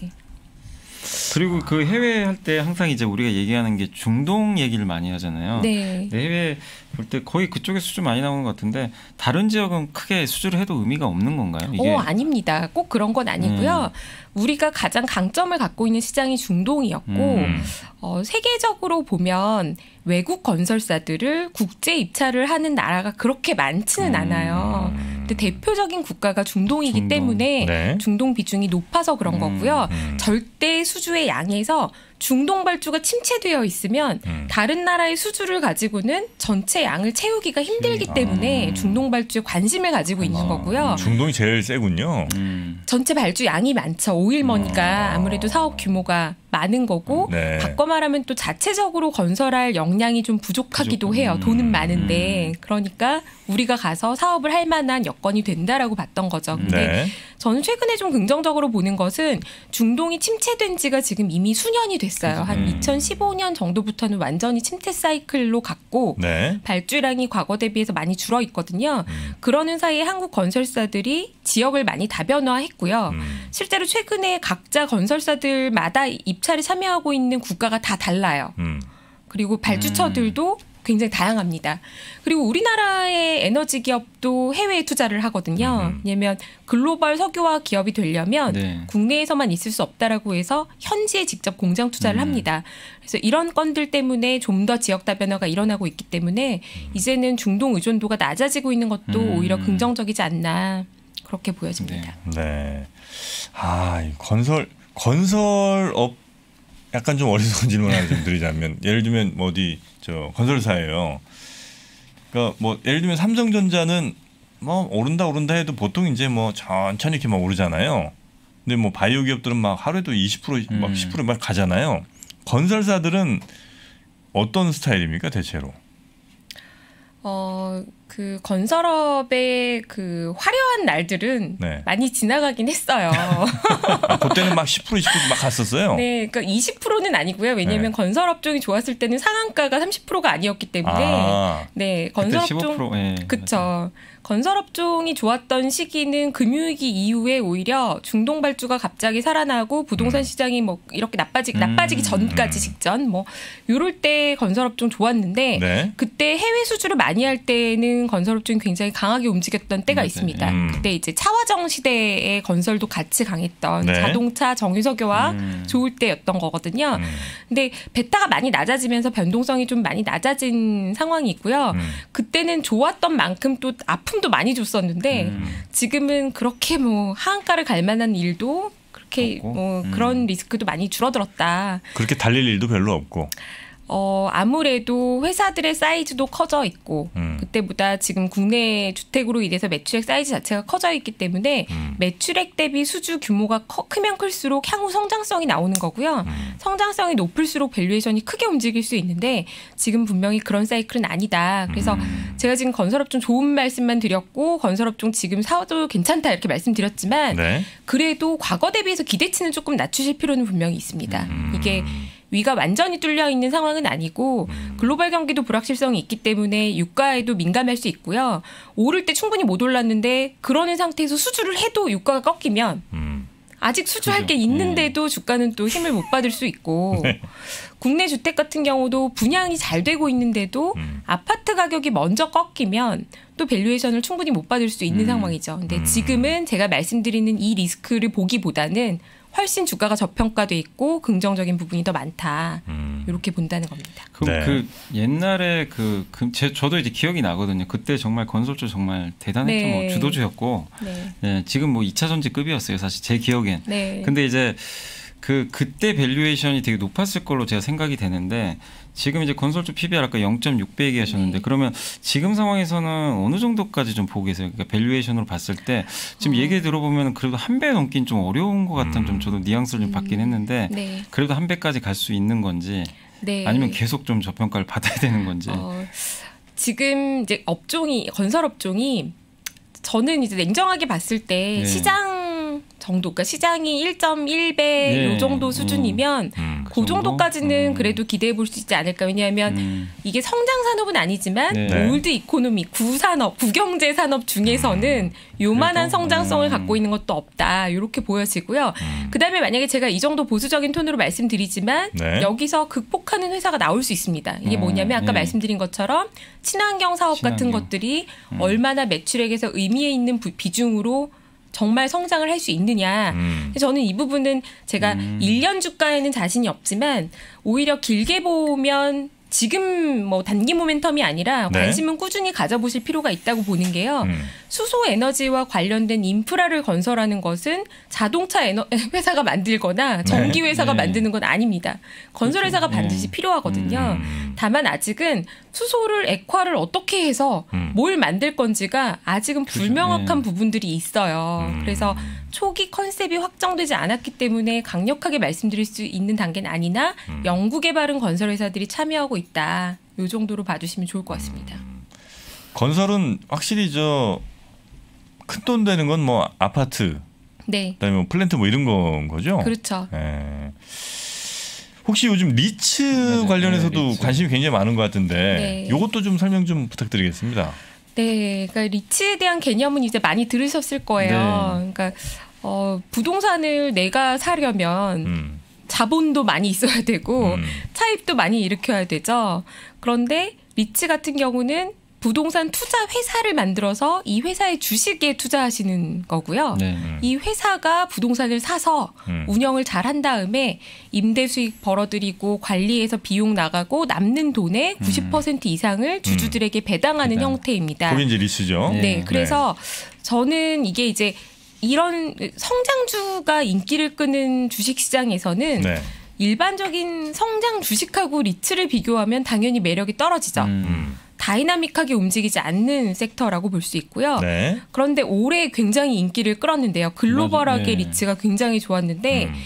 그리고 그 해외 할 때 항상 이제 우리가 얘기하는 게 중동 얘기를 많이 하잖아요. 네. 해외 볼 때 거의 그쪽에 수주 많이 나오는 것 같은데 다른 지역은 크게 수주를 해도 의미가 없는 건가요? 이게? 오, 아닙니다. 꼭 그런 건 아니고요. 음. 우리가 가장 강점을 갖고 있는 시장이 중동이었고 음. 어, 세계적으로 보면 외국 건설사들을 국제 입찰을 하는 나라가 그렇게 많지는 음. 않아요. 근데 대표적인 국가가 중동이기 중동. 때문에 네. 중동 비중이 높아서 그런 음. 거고요. 음. 절대 수주의 양에서 중동 발주가 침체되어 있으면 음. 다른 나라의 수주를 가지고는 전체 양을 채우기가 힘들기 때문에 아. 중동 발주에 관심을 가지고 아. 있는 거고요. 중동이 제일 세군요. 음. 전체 발주 양이 많죠. 오일머니가 아. 아무래도 사업 규모가 많은 거고 네. 바꿔 말하면 또 자체적으로 건설할 역량이 좀 부족하기도 부족. 해요. 돈은 음. 많은데 그러니까 우리가 가서 사업을 할 만한 여건이 된다라고 봤던 거죠. 근데 네. 저는 최근에 좀 긍정적으로 보는 것은 중동이 침체된 지가 지금 이미 수년이 됐어요. 한 음. 이천십오 년 정도부터는 완전히 침체 사이클로 갔고 네. 발주량이 과거 대비해서 많이 줄어 있거든요. 음. 그러는 사이에 한국 건설사들이 지역을 많이 다변화했고요. 음. 실제로 최근에 각자 건설사들마다 입찰에 참여하고 있는 국가가 다 달라요. 음. 그리고 발주처들도 음. 굉장히 다양합니다. 그리고 우리나라의 에너지 기업도 해외에 투자를 하거든요. 음. 왜냐하면 글로벌 석유화 기업이 되려면 네. 국내에서만 있을 수 없다라고 해서 현지에 직접 공장 투자를 음. 합니다. 그래서 이런 건들 때문에 좀 더 지역 다변화가 일어나고 있기 때문에 음. 이제는 중동 의존도가 낮아지고 있는 것도 음. 오히려 긍정적이지 않나 그렇게 보여집니다. 네. 네. 아, 건설 건설업 약간 좀 어리석은 질문 하나 좀 드리자면 예를 들면 뭐 어디 저 건설사예요. 그러니까 뭐 예를 들면 삼성전자는 뭐 오른다 오른다 해도 보통 이제 뭐 천천히 이렇게 막 오르잖아요. 근데 뭐 바이오 기업들은 막 하루에도 이십 퍼센트 막 십 퍼센트 막 가잖아요. 건설사들은 어떤 스타일입니까 대체로? 어, 그 건설업의 그 화려한 날들은 네. 많이 지나가긴 했어요. 아, 그때는 막 십 퍼센트 이십 퍼센트 막 갔었어요. 네, 그러니까 이십 퍼센트는 아니고요. 왜냐하면 네. 건설업종이 좋았을 때는 상한가가 삼십 퍼센트가 아니었기 때문에 아, 네, 건설업종 네, 그렇죠. 건설업종이 좋았던 시기는 금융위기 이후에 오히려 중동 발주가 갑자기 살아나고 부동산 음. 시장이 뭐 이렇게 나빠지 음. 나빠지기 전까지 음. 직전 뭐 이럴 때 건설업종 좋았는데 네. 그때 해외 수주를 많이 할 때는 건설업종이 굉장히 강하게 움직였던 때가 네. 있습니다. 음. 그때 이제 차화정 시대의 건설도 같이 강했던 네. 자동차, 정유석유화 음. 좋을 때였던 거거든요. 음. 근데 베타가 많이 낮아지면서 변동성이 좀 많이 낮아진 상황이 있고요. 음. 그때는 좋았던 만큼 또 아픔도 많이 줬었는데 음. 지금은 그렇게 뭐 하한가를 갈 만한 일도 그렇게 뭐 음. 그런 리스크도 많이 줄어들었다. 그렇게 달릴 일도 별로 없고. 어, 아무래도 회사들의 사이즈도 커져 있고 음. 그때보다 지금 국내 주택으로 인해서 매출액 사이즈 자체가 커져 있기 때문에 음. 매출액 대비 수주 규모가 커, 크면 클수록 향후 성장성이 나오는 거고요. 음. 성장성이 높을수록 밸류에이션이 크게 움직일 수 있는데 지금 분명히 그런 사이클은 아니다. 그래서 음. 제가 지금 건설업종 좋은 말씀만 드렸고 건설업종 지금 사도 괜찮다 이렇게 말씀드렸지만 네. 그래도 과거 대비해서 기대치는 조금 낮추실 필요는 분명히 있습니다. 음. 이게 위가 완전히 뚫려 있는 상황은 아니고 글로벌 경기도 불확실성이 있기 때문에 유가에도 민감할 수 있고요. 오를 때 충분히 못 올랐는데 그러는 상태에서 수주를 해도 유가가 꺾이면 아직 수주할 게 있는데도 주가는 또 힘을 못 받을 수 있고 네. 국내 주택 같은 경우도 분양이 잘 되고 있는데도 음. 아파트 가격이 먼저 꺾이면 또 밸류에이션을 충분히 못 받을 수 있는 음. 상황이죠. 근데 음. 지금은 제가 말씀드리는 이 리스크를 보기보다는 훨씬 주가가 저평가돼 있고 긍정적인 부분이 더 많다. 음. 이렇게 본다는 겁니다. 그, 네. 그 옛날에 그, 그 제, 저도 이제 기억이 나거든요. 그때 정말 건설주 정말 대단했죠. 네. 뭐 주도주였고 네. 네, 지금 뭐 이 차 전지급이었어요. 사실 제 기억엔. 네. 근데 이제 그 그때 밸류에이션이 되게 높았을 걸로 제가 생각이 되는데 지금 이제 건설주 피비알 아까 영 점 육 배 얘기하셨는데 네. 그러면 지금 상황에서는 어느 정도까지 좀 보고 계세요? 그러니까 밸류에이션으로 봤을 때 지금 어. 얘기 들어보면 그래도 한 배 넘긴 좀 어려운 것 같은 음. 좀 저도 뉘앙스를 좀 받긴 했는데 네. 그래도 한 배까지 갈 수 있는 건지 네. 아니면 계속 좀 저평가를 받아야 되는 건지. 어, 지금 이제 업종이 건설 업종이 저는 이제 냉정하게 봤을 때 네. 시장 정도, 그러니까 시장이 일 점 일 배 네. 요 정도 수준이면 음, 그, 그 정도까지는 음. 그래도 기대해 볼 수 있지 않을까. 왜냐하면 음. 이게 성장 산업은 아니지만 네. 올드 이코노미, 구산업, 구경제 산업 중에서는 음. 요만한 그래도? 성장성을 음. 갖고 있는 것도 없다. 이렇게 보여지고요. 음. 그다음에 만약에 제가 이 정도 보수적인 톤으로 말씀드리지만 네. 여기서 극복하는 회사가 나올 수 있습니다. 이게 뭐냐면 아까 네. 말씀드린 것처럼 친환경 사업 친환경. 같은 것들이 음. 얼마나 매출액에서 의미에 있는 비중으로 정말 성장을 할 수 있느냐. 음. 저는 이 부분은 제가 음. 일 년 주가에는 자신이 없지만 오히려 길게 보면 지금 뭐 단기 모멘텀이 아니라 네. 관심은 꾸준히 가져보실 필요가 있다고 보는 게요. 음. 수소 에너지와 관련된 인프라를 건설하는 것은 자동차 에너, 회사가 만들거나 전기 회사가 네. 만드는 건 아닙니다. 건설 회사가 그렇죠. 반드시 네. 필요하거든요. 음. 다만 아직은 수소를 액화를 어떻게 해서 음. 뭘 만들 건지가 아직은 불명확한 네. 부분들이 있어요. 음. 그래서 초기 컨셉이 확정되지 않았기 때문에 강력하게 말씀드릴 수 있는 단계는 아니나 음. 연구개발은 건설 회사들이 참여하고 있다. 이 정도로 봐주시면 좋을 것 같습니다. 음. 건설은 확실히 저 큰 돈 되는 건 뭐 아파트, 네. 그다음에 뭐 플랜트 뭐 이런 건 거죠. 그렇죠. 네. 혹시 요즘 리츠 네, 관련해서도 네, 리츠. 관심이 굉장히 많은 것 같은데 이것도 네. 좀 설명 좀 부탁드리겠습니다. 네, 그러니까 리츠에 대한 개념은 이제 많이 들으셨을 거예요. 네. 그러니까 어, 부동산을 내가 사려면 음. 자본도 많이 있어야 되고 음. 차입도 많이 일으켜야 되죠. 그런데 리츠 같은 경우는 부동산 투자 회사를 만들어서 이 회사의 주식에 투자하시는 거고요. 네. 이 회사가 부동산을 사서 음. 운영을 잘 한 다음에 임대 수익 벌어들이고 관리해서 비용 나가고 남는 돈의 음. 구십 퍼센트 이상을 주주들에게 배당하는 배당. 형태입니다. 그게 이제 리츠죠. 네. 네. 그래서 네. 저는 이게 이제 이런 성장주가 인기를 끄는 주식시장에서는 네. 일반적인 성장 주식하고 리츠를 비교하면 당연히 매력이 떨어지죠. 음. 다이나믹하게 움직이지 않는 섹터라고 볼 수 있고요. 네. 그런데 올해 굉장히 인기를 끌었는데요. 글로벌하게 네. 리츠가 굉장히 좋았는데 음.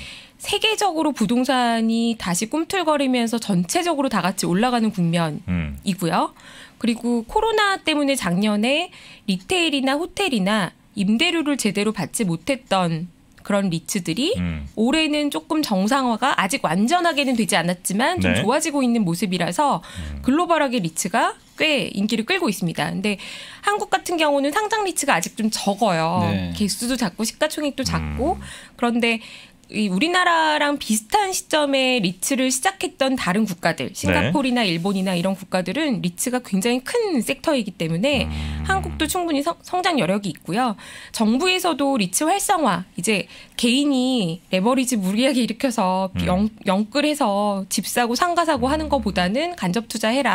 세계적으로 부동산이 다시 꿈틀거리면서 전체적으로 다 같이 올라가는 국면이고요. 음. 그리고 코로나 때문에 작년에 리테일이나 호텔이나 임대료를 제대로 받지 못했던 그런 리츠들이 음. 올해는 조금 정상화가 아직 완전하게는 되지 않았지만 좀 네. 좋아지고 있는 모습이라서 음. 글로벌하게 리츠가 꽤 인기를 끌고 있습니다. 근데 한국 같은 경우는 상장 리츠가 아직 좀 적어요. 네. 개수도 작고 시가총액도 작고 음. 그런데 이 우리나라랑 비슷한 시점에 리츠를 시작했던 다른 국가들, 싱가포르나 네. 일본이나 이런 국가들은 리츠가 굉장히 큰 섹터이기 때문에 음. 한국도 충분히 성, 성장 여력이 있고요. 정부에서도 리츠 활성화, 이제 개인이 레버리지 무리하게 일으켜서 음. 영, 영끌해서 집 사고 상가 사고 하는 것보다는 간접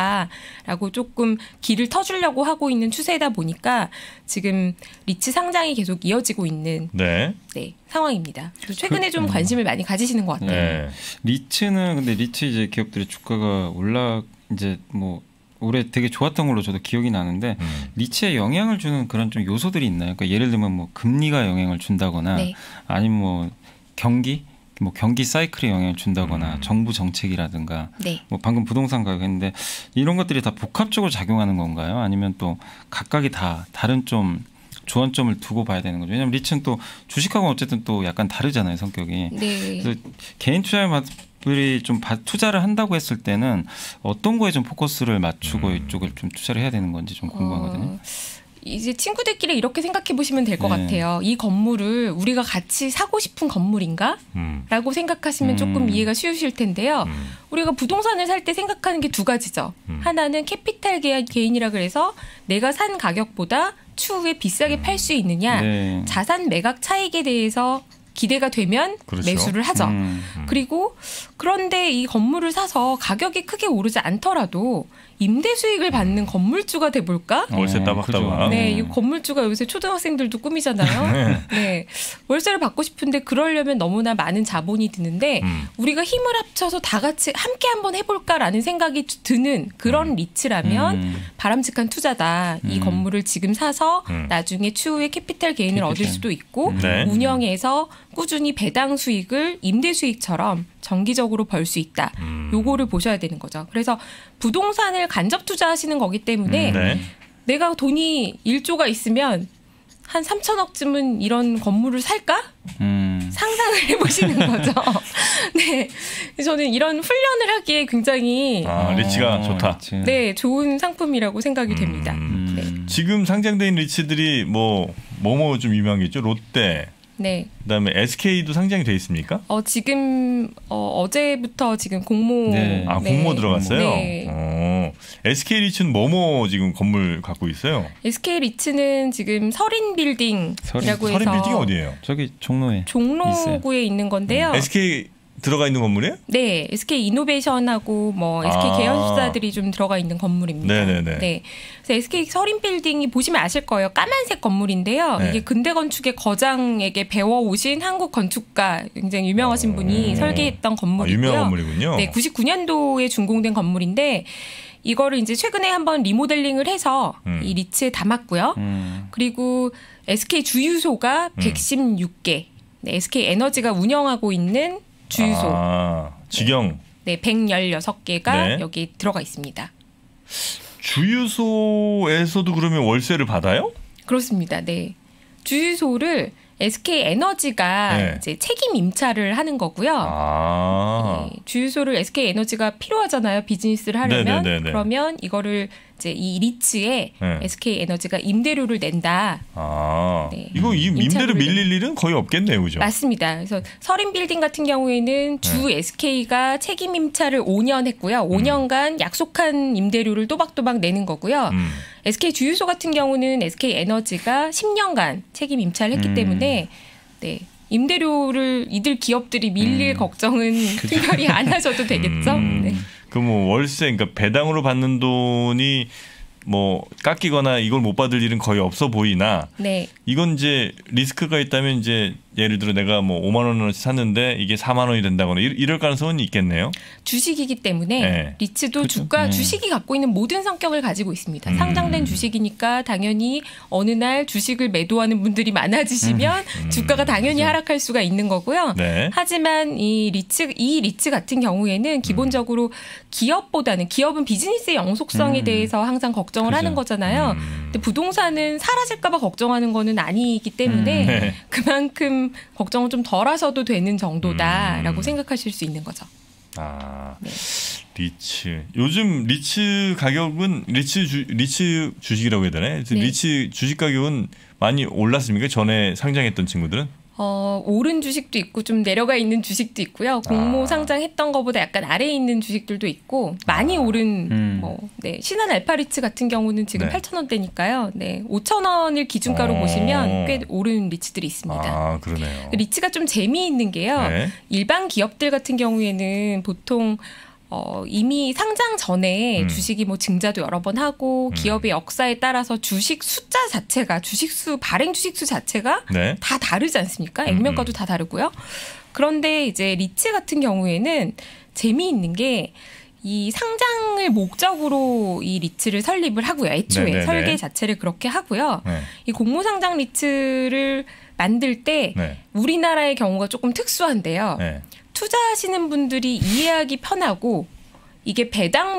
투자해라라고 조금 길을 터주려고 하고 있는 추세다 보니까 지금 리츠 상장이 계속 이어지고 있는 네. 네, 상황입니다. 최근에 그, 좀 관심을 많이 가지시는 것 같아요. 네. 리츠는 근데 리츠 이제 기업들의 주가가 올라 이제 뭐 올해 되게 좋았던 걸로 저도 기억이 나는데 음. 리츠에 영향을 주는 그런 좀 요소들이 있나요? 그러니까 예를 들면 뭐 금리가 영향을 준다거나 네. 아니면 뭐 경기 뭐 경기 사이클에 영향을 준다거나 음. 정부 정책이라든가 네. 뭐 방금 부동산 가격인데 이런 것들이 다 복합적으로 작용하는 건가요? 아니면 또 각각이 다 다른 좀 조언점을 두고 봐야 되는 거죠. 왜냐하면 리츠는 또 주식하고 어쨌든 또 약간 다르잖아요, 성격이. 네. 그래서 개인 투자자들이 좀 투자를 한다고 했을 때는 어떤 거에 좀 포커스를 맞추고 음. 이쪽을 좀 투자를 해야 되는 건지 좀 궁금하거든요. 어. 이제 친구들끼리 이렇게 생각해 보시면 될 것 네. 같아요. 이 건물을 우리가 같이 사고 싶은 건물인가? 음. 라고 생각하시면 조금 음. 이해가 쉬우실 텐데요. 음. 우리가 부동산을 살 때 생각하는 게 두 가지죠. 음. 하나는 캐피탈 게인이라 그래서 내가 산 가격보다 추후에 비싸게 음. 팔 수 있느냐. 네. 자산 매각 차익에 대해서 기대가 되면 그렇죠. 매수를 하죠. 음. 음. 그리고 그런데 이 건물을 사서 가격이 크게 오르지 않더라도 임대 수익을 받는 건물주가 돼볼까? 월세 따박따박. 네, 이 건물주가 요새 초등학생들도 꿈이잖아요. 네. 네, 월세를 받고 싶은데 그러려면 너무나 많은 자본이 드는데 음. 우리가 힘을 합쳐서 다 같이 함께 한번 해볼까라는 생각이 드는 그런 음. 리츠라면 음. 바람직한 투자다. 음. 이 건물을 지금 사서 음. 나중에 추후에 캐피탈 게인을 캐피탈. 얻을 수도 있고 네. 운영해서 꾸준히 배당 수익을 임대 수익처럼 정기적으로 벌 수 있다. 음. 요거를 보셔야 되는 거죠. 그래서 부동산을 간접 투자하시는 거기 때문에 음, 네. 내가 돈이 일조가 있으면 한 삼천억쯤은 이런 건물을 살까? 음. 상상을 해보시는 거죠. 네, 저는 이런 훈련을 하기에 굉장히 아, 리츠가 어, 좋다. 네, 좋은 상품이라고 생각이 됩니다. 음. 네. 지금 상장된 리츠들이 뭐 뭐뭐 좀 유명하겠죠? 롯데. 네. 그다음에 에스케이도 상장이 돼 있습니까? 어 지금 어, 어제부터 지금 공모 네. 아 네. 공모 들어갔어요. 네. 어. 에스케이 리츠는 뭐뭐 지금 건물 갖고 있어요? 에스케이 리츠는 지금 서린 빌딩이라고 서린, 해서 서린 빌딩이 어디예요? 저기 종로에 종로구에 있어요. 있는 건데요. 음. 에스케이 들어가 있는 건물이에요? 네, 에스케이 이노베이션하고 뭐 에스케이 아. 계열사들이 좀 들어가 있는 건물입니다. 네네네. 네, 그래서 에스케이 서린 빌딩이 보시면 아실 거예요. 까만색 건물인데요. 네. 이게 근대 건축의 거장에게 배워오신 한국 건축가 굉장히 유명하신 분이 오. 설계했던 건물이고요. 아, 유명한 건물이군요. 네, 구십구 년도에 준공된 건물인데 이거를 이제 최근에 한번 리모델링을 해서 음. 이 리츠에 담았고요. 음. 그리고 에스케이 주유소가 음. 백십육 개, 네, 에스케이 에너지가 운영하고 있는 주유소. 아, 직영. 네, 네, 백십육 개가 네. 여기 들어가 있습니다. 주유소에서도 그러면 월세를 받아요? 그렇습니다. 네. 주유소를 에스케이 에너지가 네. 이제 책임 임차를 하는 거고요. 아. 네, 주유소를 에스케이 에너지가 필요하잖아요. 비즈니스를 하려면. 네네네네. 그러면 이거를 이제 이 리츠에 네. 에스케이 에너지가 임대료를 낸다. 아. 네. 이거 임대료 밀릴 일은 거의 없겠네요, 그죠? 맞습니다. 그래서 서린 빌딩 같은 경우에는 주 네. 에스케이가 책임 임차를 오 년 했고요. 오 년간 음. 약속한 임대료를 또박또박 내는 거고요. 음. 에스케이 주유소 같은 경우는 에스케이 에너지가 십 년간 책임 임차를 했기 음. 때문에 네. 임대료를 이들 기업들이 밀릴 음. 걱정은 특별히 안 하셔도 되겠죠. 음. 네. 그 뭐 월세, 그러니까 배당으로 받는 돈이 뭐 깎이거나 이걸 못 받을 일은 거의 없어 보이나 네. 이건 이제 리스크가 있다면 이제 예를 들어 내가 뭐 오만 원어치 샀는데 이게 사만 원이 된다거나 이럴 가능성은 있겠네요. 주식이기 때문에 네. 리츠도 그렇죠. 주가 네. 주식이 갖고 있는 모든 성격을 가지고 있습니다. 음. 상장된 주식이니까 당연히 어느 날 주식을 매도하는 분들이 많아지시면 음. 주가가 당연히 하락할 수가 있는 거고요. 네. 하지만 이 리츠 이 리츠 같은 경우에는 기본적으로 음. 기업보다는 기업은 비즈니스의 영속성에 음. 대해서 항상 걱정을 그죠. 하는 거잖아요. 음. 근데 부동산은 사라질까 봐 걱정하는 거는 아니기 때문에 음. 네. 그만큼 걱정을 좀 덜 하셔도 되는 정도다라고 음. 생각하실 수 있는 거죠. 아, 네. 리츠. 요즘 리츠 가격은 리츠 주, 리츠 주식이라고 해야 되나요? 네. 리츠 주식 가격은 많이 올랐습니까? 전에 상장했던 친구들은? 어, 오른 주식도 있고 좀 내려가 있는 주식도 있고요. 공모 아. 상장했던 것보다 약간 아래에 있는 주식들도 있고 많이 아. 오른 음. 뭐 네, 신한 알파리츠 같은 경우는 지금 네. 팔천 원대니까요. 네, 오천 원을 기준가로 어. 보시면 꽤 오른 리츠들이 있습니다. 아, 그러네요. 리츠가 좀 재미있는 게요. 네. 일반 기업들 같은 경우에는 보통 어, 이미 상장 전에 음. 주식이 뭐 증자도 여러 번 하고 음. 기업의 역사에 따라서 주식 숫자 자체가 주식수 발행 주식수 자체가 네. 다 다르지 않습니까? 음, 액면가도 음. 다 다르고요. 그런데 이제 리츠 같은 경우에는 재미있는 게 이 상장을 목적으로 이 리츠를 설립을 하고요. 애초에 네네네. 설계 자체를 그렇게 하고요. 네. 이 공모상장 리츠를 만들 때 네. 우리나라의 경우가 조금 특수한데요. 네. 투자하시는 분들이 이해하기 편하고 이게 배당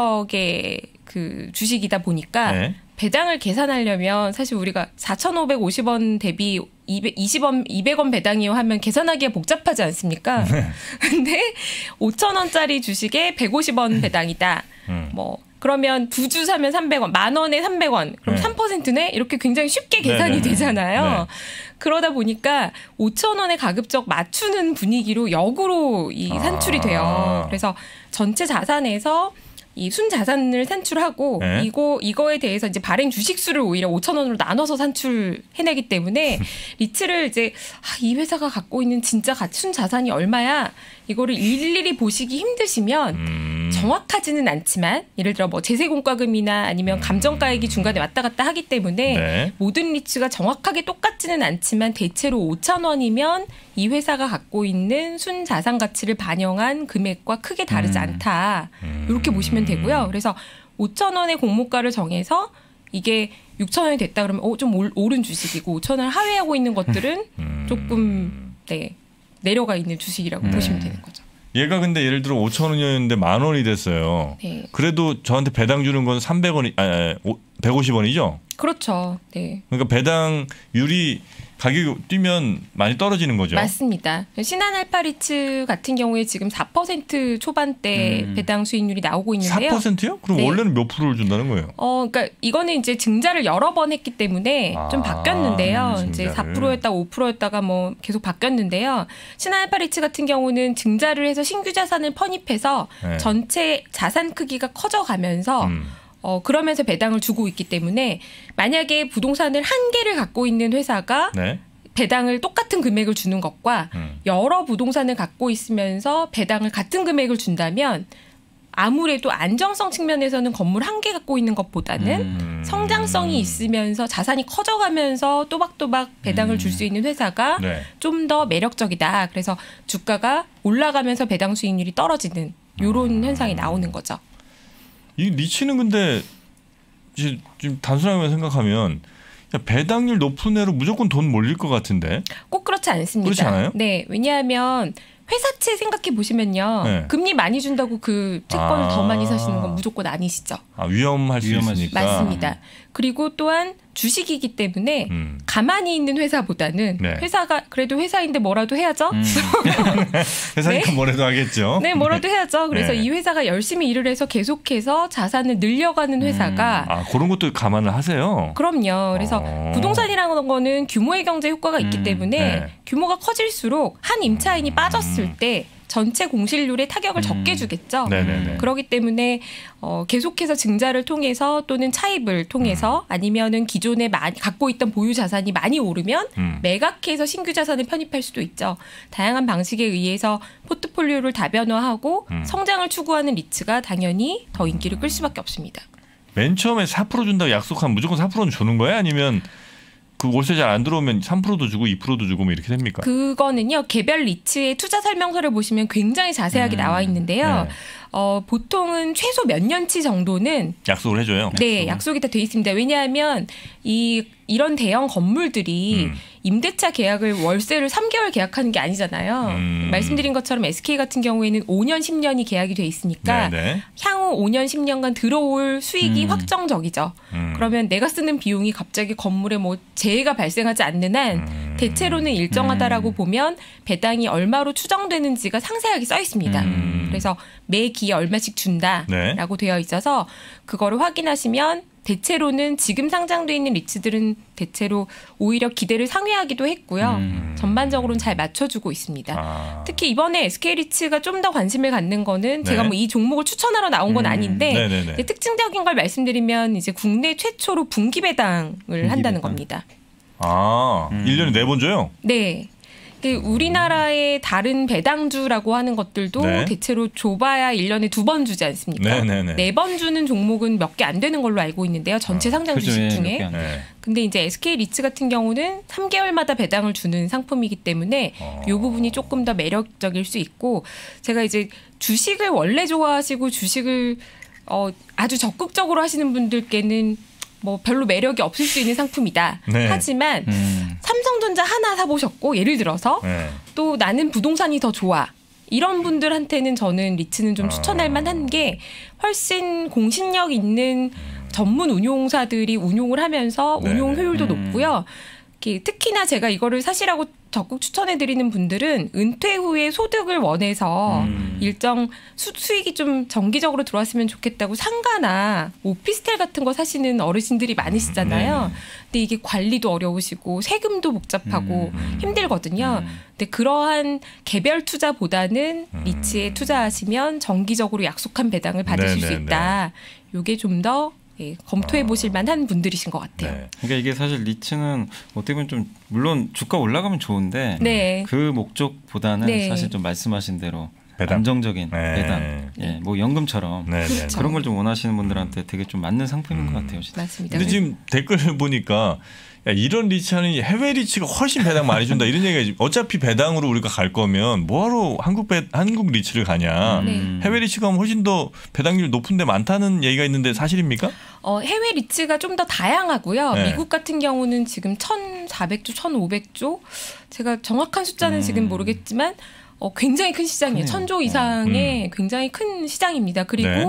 목적의 그 주식이다 보니까 네. 배당을 계산하려면 사실 우리가 사천오백오십 원 대비 이백이십 원, 이백 원 배당이요 하면 계산하기가 복잡하지 않습니까? 네. 근데 오천 원짜리 주식에 백오십 원 배당이다. 음. 뭐 그러면 두 주 사면 삼백 원, 만 원에 삼백 원. 그럼 네. 삼 퍼센트네? 이렇게 굉장히 쉽게 계산이 네네네. 되잖아요. 네. 그러다 보니까 오천 원에 가급적 맞추는 분위기로 역으로 이 산출이 아. 돼요. 그래서 전체 자산에서 이 순자산을 산출하고 네. 이거 이거에 대해서 이제 발행 주식수를 오히려 오천 원으로 나눠서 산출해내기 때문에 리츠를 이제 아, 이 회사가 갖고 있는 진짜 가치 순자산이 얼마야 이거를 일일이 보시기 힘드시면 음. 정확하지는 않지만 예를 들어 뭐 제세공과금이나 아니면 감정가액이 중간에 왔다 갔다 하기 때문에 네. 모든 리츠가 정확하게 똑같지는 않지만 대체로 오천 원이면 이 회사가 갖고 있는 순자산 가치를 반영한 금액과 크게 다르지 음. 않다. 이렇게 보시면 되고요. 그래서 오천 원의 공모가를 정해서 이게 육천 원이 됐다 그러면 어, 좀 오른 주식이고 오천 원을 하회하고 있는 것들은 조금 네, 내려가 있는 주식이라고 음. 보시면 되는 거죠. 얘가 근데 예를 들어 오천 원이었는데 만 원이 됐어요. 네. 그래도 저한테 배당 주는 건 삼백 원이 아니, 백오십 원이죠? 그렇죠. 네. 그러니까 배당률이 가격이 뛰면 많이 떨어지는 거죠. 맞습니다. 신한알파리츠 같은 경우에 지금 사 퍼센트 초반대 음. 배당 수익률이 나오고 있는데요. 사 퍼센트요? 그럼 네. 원래는 몇 프로를 준다는 거예요? 어, 그러니까 이거는 이제 증자를 여러 번 했기 때문에 아, 좀 바뀌었는데요. 음, 이제 사 퍼센트였다가 오 퍼센트였다가 뭐 계속 바뀌었는데요. 신한알파리츠 같은 경우는 증자를 해서 신규 자산을 편입해서 네. 전체 자산 크기가 커져가면서 음. 어, 그러면서 배당을 주고 있기 때문에 만약에 부동산을 한 개를 갖고 있는 회사가 네. 배당을 똑같은 금액을 주는 것과 음. 여러 부동산을 갖고 있으면서 배당을 같은 금액을 준다면 아무래도 안정성 측면에서는 건물 한 개 갖고 있는 것보다는 음. 성장성이 있으면서 자산이 커져가면서 또박또박 배당을 음. 줄 수 있는 회사가 네. 좀 더 매력적이다. 그래서 주가가 올라가면서 배당 수익률이 떨어지는 이런 음. 현상이 나오는 거죠. 이 리츠는 근데 이제 좀 단순하게 생각하면 배당률 높은 애로 무조건 돈 몰릴 것 같은데 꼭 그렇지 않습니다. 그렇지 않아요? 네, 왜냐하면 회사채 생각해 보시면요, 네. 금리 많이 준다고 그 채권을 아. 더 많이 사시는 건 무조건 아니시죠. 아, 위험할 수 위험할 있으니까. 맞습니다. 그리고 또한 주식이기 때문에 음. 가만히 있는 회사보다는 네. 회사가 그래도 회사인데 뭐라도 해야죠. 음. 회사니까 네? 뭐라도 하겠죠. 네, 뭐라도 해야죠. 그래서 네. 이 회사가 열심히 일을 해서 계속해서 자산을 늘려가는 회사가 음. 아, 그런 것도 감안을 하세요. 그럼요. 그래서 어. 부동산이라는 거는 규모의 경제 효과가 있기 음. 때문에 네. 규모가 커질수록 한 임차인이 빠졌을 음. 때 전체 공실률에 타격을 음. 적게 주겠죠. 네네네. 그렇기 때문에 어, 계속해서 증자를 통해서 또는 차입을 통해서 음. 아니면은 기존에 많이 갖고 있던 보유 자산이 많이 오르면 음. 매각해서 신규 자산을 편입할 수도 있죠. 다양한 방식에 의해서 포트폴리오를 다변화하고 음. 성장을 추구하는 리츠가 당연히 더 인기를 끌 수밖에 없습니다. 맨 처음에 사 퍼센트 준다고 약속하면 무조건 사 퍼센트는 주는 거예요? 아니면 그 월세 잘 안 들어오면 삼 퍼센트도 주고 이 퍼센트도 주고 뭐 이렇게 됩니까? 그거는요. 개별 리츠의 투자 설명서를 보시면 굉장히 자세하게 음. 나와 있는데요. 네. 어, 보통은 최소 몇 년치 정도는 약속을 해줘요. 네, 약속이 다 돼 있습니다. 왜냐하면 이 이런 대형 건물들이 음. 임대차 계약을 월세를 삼 개월 계약하는 게 아니잖아요. 음. 말씀드린 것처럼 에스케이 같은 경우에는 오 년, 십 년이 계약이 돼 있으니까 네네. 향후 오 년, 십 년간 들어올 수익이 음. 확정적이죠. 음. 그러면 내가 쓰는 비용이 갑자기 건물에 뭐 재해가 발생하지 않는 한 음. 대체로는 일정하다라고 음. 보면 배당이 얼마로 추정되는지가 상세하게 써 있습니다. 음. 그래서 매 기에 얼마씩 준다라고 네. 되어 있어서 그거를 확인하시면 대체로는 지금 상장돼 있는 리츠들은 대체로 오히려 기대를 상회하기도 했고요. 음. 전반적으로는 잘 맞춰주고 있습니다. 아. 특히 이번에 에스케이 리츠가 좀 더 관심을 갖는 거는 네. 제가 뭐 이 종목을 추천하러 나온 건 음. 아닌데 특징적인 걸 말씀드리면 이제 국내 최초로 분기 배당을 분기 한다는 배당. 겁니다. 아, 음. 일 년에 네 번 줘요? 네. 우리나라의 다른 배당주라고 하는 것들도 네. 대체로 줘봐야 일 년에 두 번 주지 않습니까? 네 번 주는 종목은 몇 개 안 되는 걸로 알고 있는데요. 전체 상장 주식 아, 중에. 네. 근데 이제 에스케이 리츠 같은 경우는 삼 개월마다 배당을 주는 상품이기 때문에 어. 이 부분이 조금 더 매력적일 수 있고 제가 이제 주식을 원래 좋아하시고 주식을 어, 아주 적극적으로 하시는 분들께는 뭐 별로 매력이 없을 수 있는 상품이다. 네. 하지만 음. 삼성전자 하나 사보셨고 예를 들어서 네. 또 나는 부동산이 더 좋아. 이런 분들한테는 저는 리츠는 좀 추천할 만한 게 훨씬 공신력 있는 전문 운용사들이 운용을 하면서 운용 효율도 음. 높고요. 특히나 제가 이거를 사시라고 적극 추천해드리는 분들은 은퇴 후에 소득을 원해서 음. 일정 수, 수익이 좀 정기적으로 들어왔으면 좋겠다고 상가나 오피스텔 같은 거 사시는 어르신들이 많으시잖아요. 네. 근데 이게 관리도 어려우시고 세금도 복잡하고 음. 힘들거든요. 음. 근데 그러한 개별 투자보다는 음. 리츠에 투자하시면 정기적으로 약속한 배당을 받으실 네, 수 네, 있다. 네. 이게 좀 더 예, 검토해 보실 만한 분들이신 것 같아요. 네. 그러니까 이게 사실 리츠는 어떻게 보면 좀 물론 주가 올라가면 좋은데 네. 그 목적보다는 네. 사실 좀 말씀하신 대로 배당. 안정적인 네. 배당, 예, 뭐 연금처럼 네, 그렇죠. 그런 걸 좀 원하시는 분들한테 되게 좀 맞는 상품인 음. 것 같아요. 진짜. 맞습니다. 근데 지금 댓글 보니까 야, 이런 리츠하는 해외 리츠가 훨씬 배당 많이 준다 이런 얘기가 지금 어차피 배당으로 우리가 갈 거면 뭐하러 한국 배, 한국 리츠를 가냐. 네. 해외 리츠 가면 훨씬 더 배당률 높은데 많다는 얘기가 있는데 사실입니까? 어, 해외 리츠가 좀 더 다양하고요. 네. 미국 같은 경우는 지금 천사백조, 천오백조 제가 정확한 숫자는 음. 지금 모르겠지만 어, 굉장히 큰 시장이에요. 천조 이상의 음. 굉장히 큰 시장입니다. 그리고 네.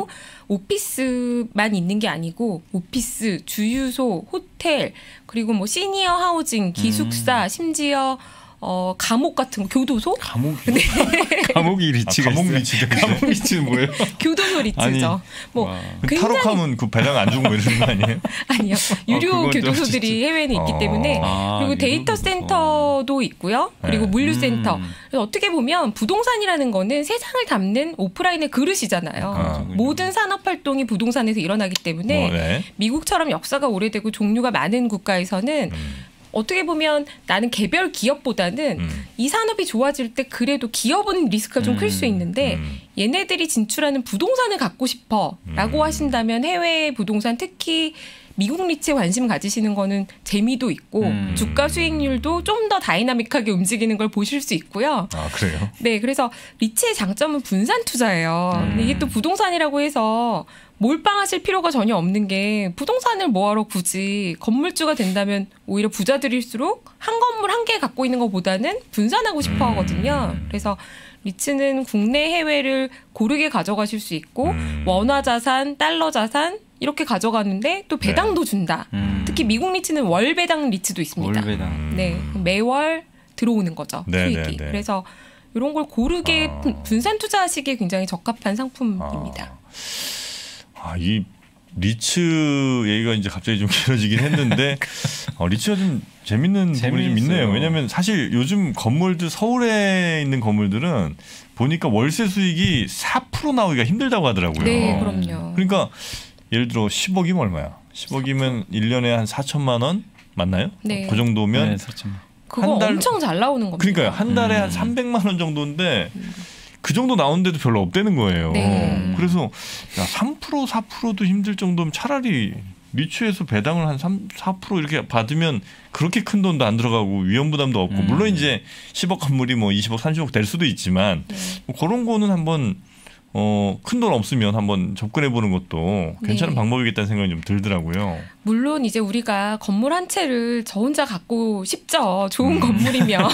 오피스만 있는 게 아니고 오피스, 주유소, 호텔, 그리고 뭐 시니어 하우징, 기숙사, 음. 심지어 어, 감옥 같은 거, 교도소? 감옥? 네. 감옥이 리치가 아, 감옥 리치가 감옥 리치는 뭐예요? 교도소 리치죠. 아니, 뭐 굉장히... 타락하면 그 배당 안 주고 이러는 거 아니에요? 아니요. 유료 아, 교도소들이 해외에는 있기 아, 때문에 그리고 데이터 센터도 있고요. 그리고 네. 물류 센터. 음. 그래서 어떻게 보면 부동산이라는 거는 세상을 담는 오프라인의 그릇이잖아요. 아, 모든 산업 활동이 부동산에서 일어나기 때문에 어, 네. 미국처럼 역사가 오래되고 종류가 많은 국가에서는 음. 어떻게 보면 나는 개별 기업보다는 음. 이 산업이 좋아질 때 그래도 기업은 리스크가 좀 클 수 있는데 음. 얘네들이 진출하는 부동산을 갖고 싶어 라고 음. 하신다면 해외 부동산 특히 미국 리츠에 관심 가지시는 거는 재미도 있고 음. 주가 수익률도 좀 더 다이나믹하게 움직이는 걸 보실 수 있고요. 아, 그래요? 네, 그래서 리츠의 장점은 분산 투자예요. 음. 근데 이게 또 부동산이라고 해서 몰빵하실 필요가 전혀 없는 게 부동산을 뭐하러 굳이 건물주가 된다면 오히려 부자들일수록 한 건물 한 개 갖고 있는 것보다는 분산하고 싶어 하거든요. 그래서 리츠는 국내 해외를 고르게 가져가실 수 있고 음. 원화 자산, 달러 자산 이렇게 가져가는데 또 배당도 네. 준다. 음. 특히 미국 리츠는 월 배당 리츠도 있습니다. 월 배당. 네, 매월 들어오는 거죠. 네, 수익이. 네, 네. 그래서 이런 걸 고르게 아. 분산 투자하시기에 굉장히 적합한 상품입니다. 아, 아 이 리츠 얘기가 이제 갑자기 좀 길어지긴 했는데 어, 리츠가 좀 재밌는 부분이 좀 있네요. 왜냐하면 사실 요즘 건물들 서울에 있는 건물들은 보니까 월세 수익이 사 퍼센트 나오기가 힘들다고 하더라고요. 네, 그럼요. 그러니까 예를 들어 십억이면 얼마야? 십억이면 일 년에 한 사천만 원 맞나요? 네. 그 정도면 네, 사천만. 그거 한 달, 엄청 잘 나오는 겁니다. 그러니까요. 한 달에 음. 한 삼백만 원 정도인데 음. 그 정도 나오는데도 별로 없다는 거예요. 네. 그래서 야, 삼 퍼센트 사 퍼센트도 힘들 정도면 차라리 리츠에서 배당을 한 삼, 사 퍼센트 이렇게 받으면 그렇게 큰 돈도 안 들어가고 위험 부담도 없고 음. 물론 이제 십억 건물이 뭐 이십억, 삼십억 될 수도 있지만 네. 뭐 그런 거는 한번 어, 큰 돈 없으면 한번 접근해 보는 것도 괜찮은 네. 방법이겠다는 생각이 좀 들더라고요. 물론 이제 우리가 건물 한 채를 저 혼자 갖고 싶죠. 좋은 음. 건물이면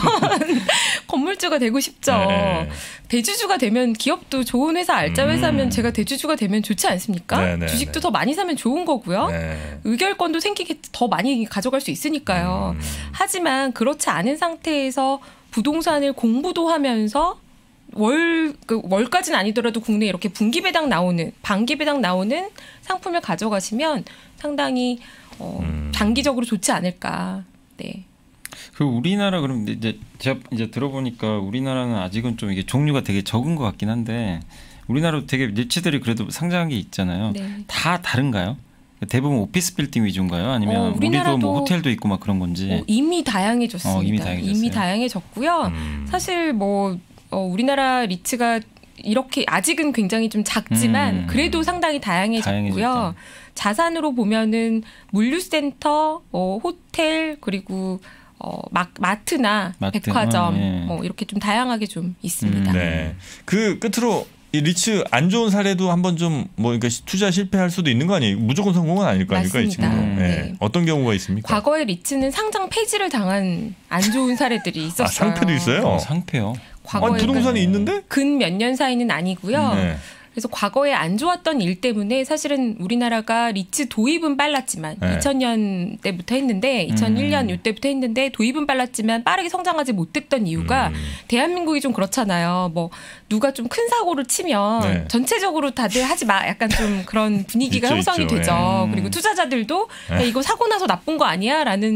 건물주가 되고 싶죠. 네. 대주주가 되면 기업도 좋은 회사, 알짜 회사면 음. 제가 대주주가 되면 좋지 않습니까? 네, 네, 주식도 네. 더 많이 사면 좋은 거고요. 네. 의결권도 생기게 더 많이 가져갈 수 있으니까요. 음. 하지만 그렇지 않은 상태에서 부동산을 공부도 하면서 월, 그 월까지는 아니더라도 국내에 이렇게 분기 배당 나오는, 반기 배당 나오는 상품을 가져가시면 상당히 어, 음. 장기적으로 좋지 않을까. 네. 그 우리나라 그럼 이제 제가 이제 들어보니까 우리나라는 아직은 좀 이게 종류가 되게 적은 것 같긴 한데 우리나라도 되게 리츠들이 그래도 상장한 게 있잖아요. 네. 다 다른가요? 대부분 오피스 빌딩 위주인가요? 아니면 어, 우리도 뭐 호텔도 있고 막 그런 건지? 어, 이미 다양해졌습니다. 어, 이미 다양해졌어요. 이미 다양해졌고요. 음. 사실 뭐 어, 우리나라 리츠가 이렇게 아직은 굉장히 좀 작지만 음. 그래도 상당히 다양해졌고요. 다양해졌다. 자산으로 보면은 물류센터, 어, 호텔 그리고 어, 마, 마트나 마트. 백화점 어, 예. 뭐 이렇게 좀 다양하게 좀 있습니다. 음. 네. 그 끝으로 이 리츠 안 좋은 사례도 한번 좀 뭐 그러니까 투자 실패할 수도 있는 거 아니에요? 무조건 성공은 아닐 거 아닙니까? 이 친구도. 네. 네. 어떤 경우가 있습니까? 과거에 리츠는 상장 폐지를 당한 안 좋은 사례들이 있었어요. 아, 상패도 있어요? 어, 상패요? 과거에 아니, 부동산이 있는데? 근 몇 년 사이는 아니고요. 네. 그래서 과거에 안 좋았던 일 때문에 사실은 우리나라가 리츠 도입은 빨랐지만 네. 이천 년대부터 했는데 이천일 년 음. 이때부터 했는데 도입은 빨랐지만 빠르게 성장하지 못했던 이유가 음. 대한민국이 좀 그렇잖아요. 뭐 누가 좀 큰 사고를 치면 네. 전체적으로 다들 하지 마 약간 좀 그런 분위기가 있죠, 형성이 있죠. 되죠. 네. 그리고 투자자들도 야, 이거 사고 나서 나쁜 거 아니야? 라는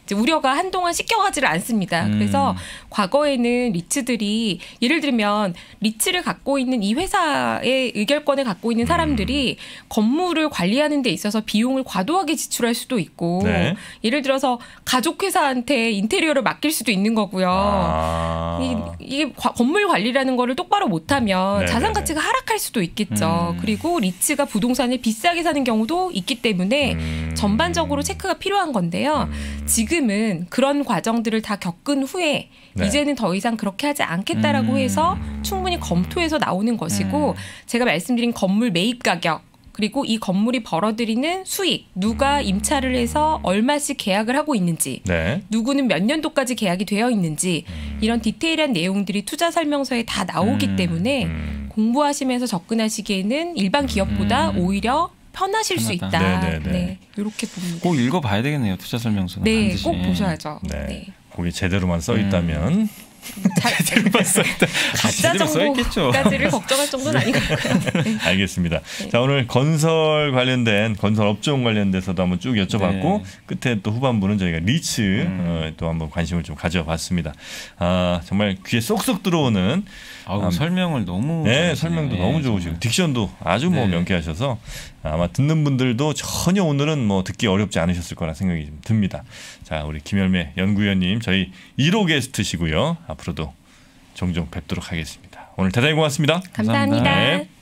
이제 우려가 한동안 씻겨가지를 않습니다. 음. 그래서 과거에는 리츠들이 예를 들면 리츠를 갖고 있는 이 회사의 의결권을 갖고 있는 사람들이 음. 건물을 관리하는 데 있어서 비용을 과도하게 지출할 수도 있고 네. 예를 들어서 가족 회사한테 인테리어를 맡길 수도 있는 거고요. 아. 이, 이게 과, 건물 관리라는 거를 똑바로 못하면 네네네. 자산 가치가 하락할 수도 있겠죠. 음. 그리고 리츠가 부동산을 비싸게 사는 경우도 있기 때문에 음. 전반적으로 체크가 필요한 건데요. 음. 지금은 그런 과정들을 다 겪은 후에 네. 이제는 더 이상 그렇게 하지 않겠다라고 음. 해서 충분히 검토해서 나오는 것이고 음. 제가 말씀드린 건물 매입 가격 그리고 이 건물이 벌어들이는 수익, 누가 임차를 해서 얼마씩 계약을 하고 있는지, 네. 누구는 몇 년도까지 계약이 되어 있는지 음. 이런 디테일한 내용들이 투자 설명서에 다 나오기 음. 때문에 음. 공부하시면서 접근하시기에는 일반 기업보다 음. 오히려 편하실 편하다. 수 있다. 네네네. 네, 이렇게 봅니다. 꼭 읽어봐야 되겠네요. 투자 설명서는. 네, 반드시. 꼭 보셔야죠. 네. 네. 거기 제대로만 써 있다면. 음. 제대로만 써 있다. 가짜 정보까지를 걱정할 정도는 아닌 것 같아요. 네. 알겠습니다. 네. 자, 오늘 건설 관련된 건설 업종 관련돼서도 한번 쭉 여쭤봤고 네. 끝에 또 후반부는 저희가 리츠 음. 어, 또 한번 관심을 좀 가져봤습니다. 아, 정말 귀에 쏙쏙 들어오는 아우, 음, 설명을 너무 네, 설명도 네, 너무 좋으시고 딕션도 아주 뭐 네. 명쾌하셔서 아마 듣는 분들도 전혀 오늘은 뭐 듣기 어렵지 않으셨을 거라 생각이 좀 듭니다. 자, 우리 김열매 연구위원님 저희 일 호 게스트시고요. 앞으로도 종종 뵙도록 하겠습니다. 오늘 대단히 고맙습니다. 감사합니다. 감사합니다. 네.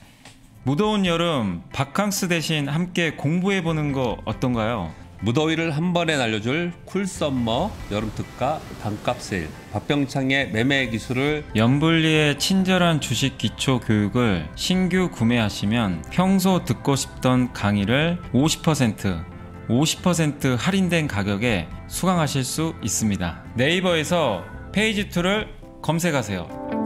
무더운 여름 바캉스 대신 함께 공부해보는 거 어떤가요? 무더위를 한 번에 날려줄 쿨썸머 여름특가 반값 세일 박병창의 매매 기술을 연불리의 친절한 주식 기초 교육을 신규 구매하시면 평소 듣고 싶던 강의를 오십 퍼센트 오십 퍼센트 할인된 가격에 수강하실 수 있습니다. 네이버에서 페이지 이를 검색하세요.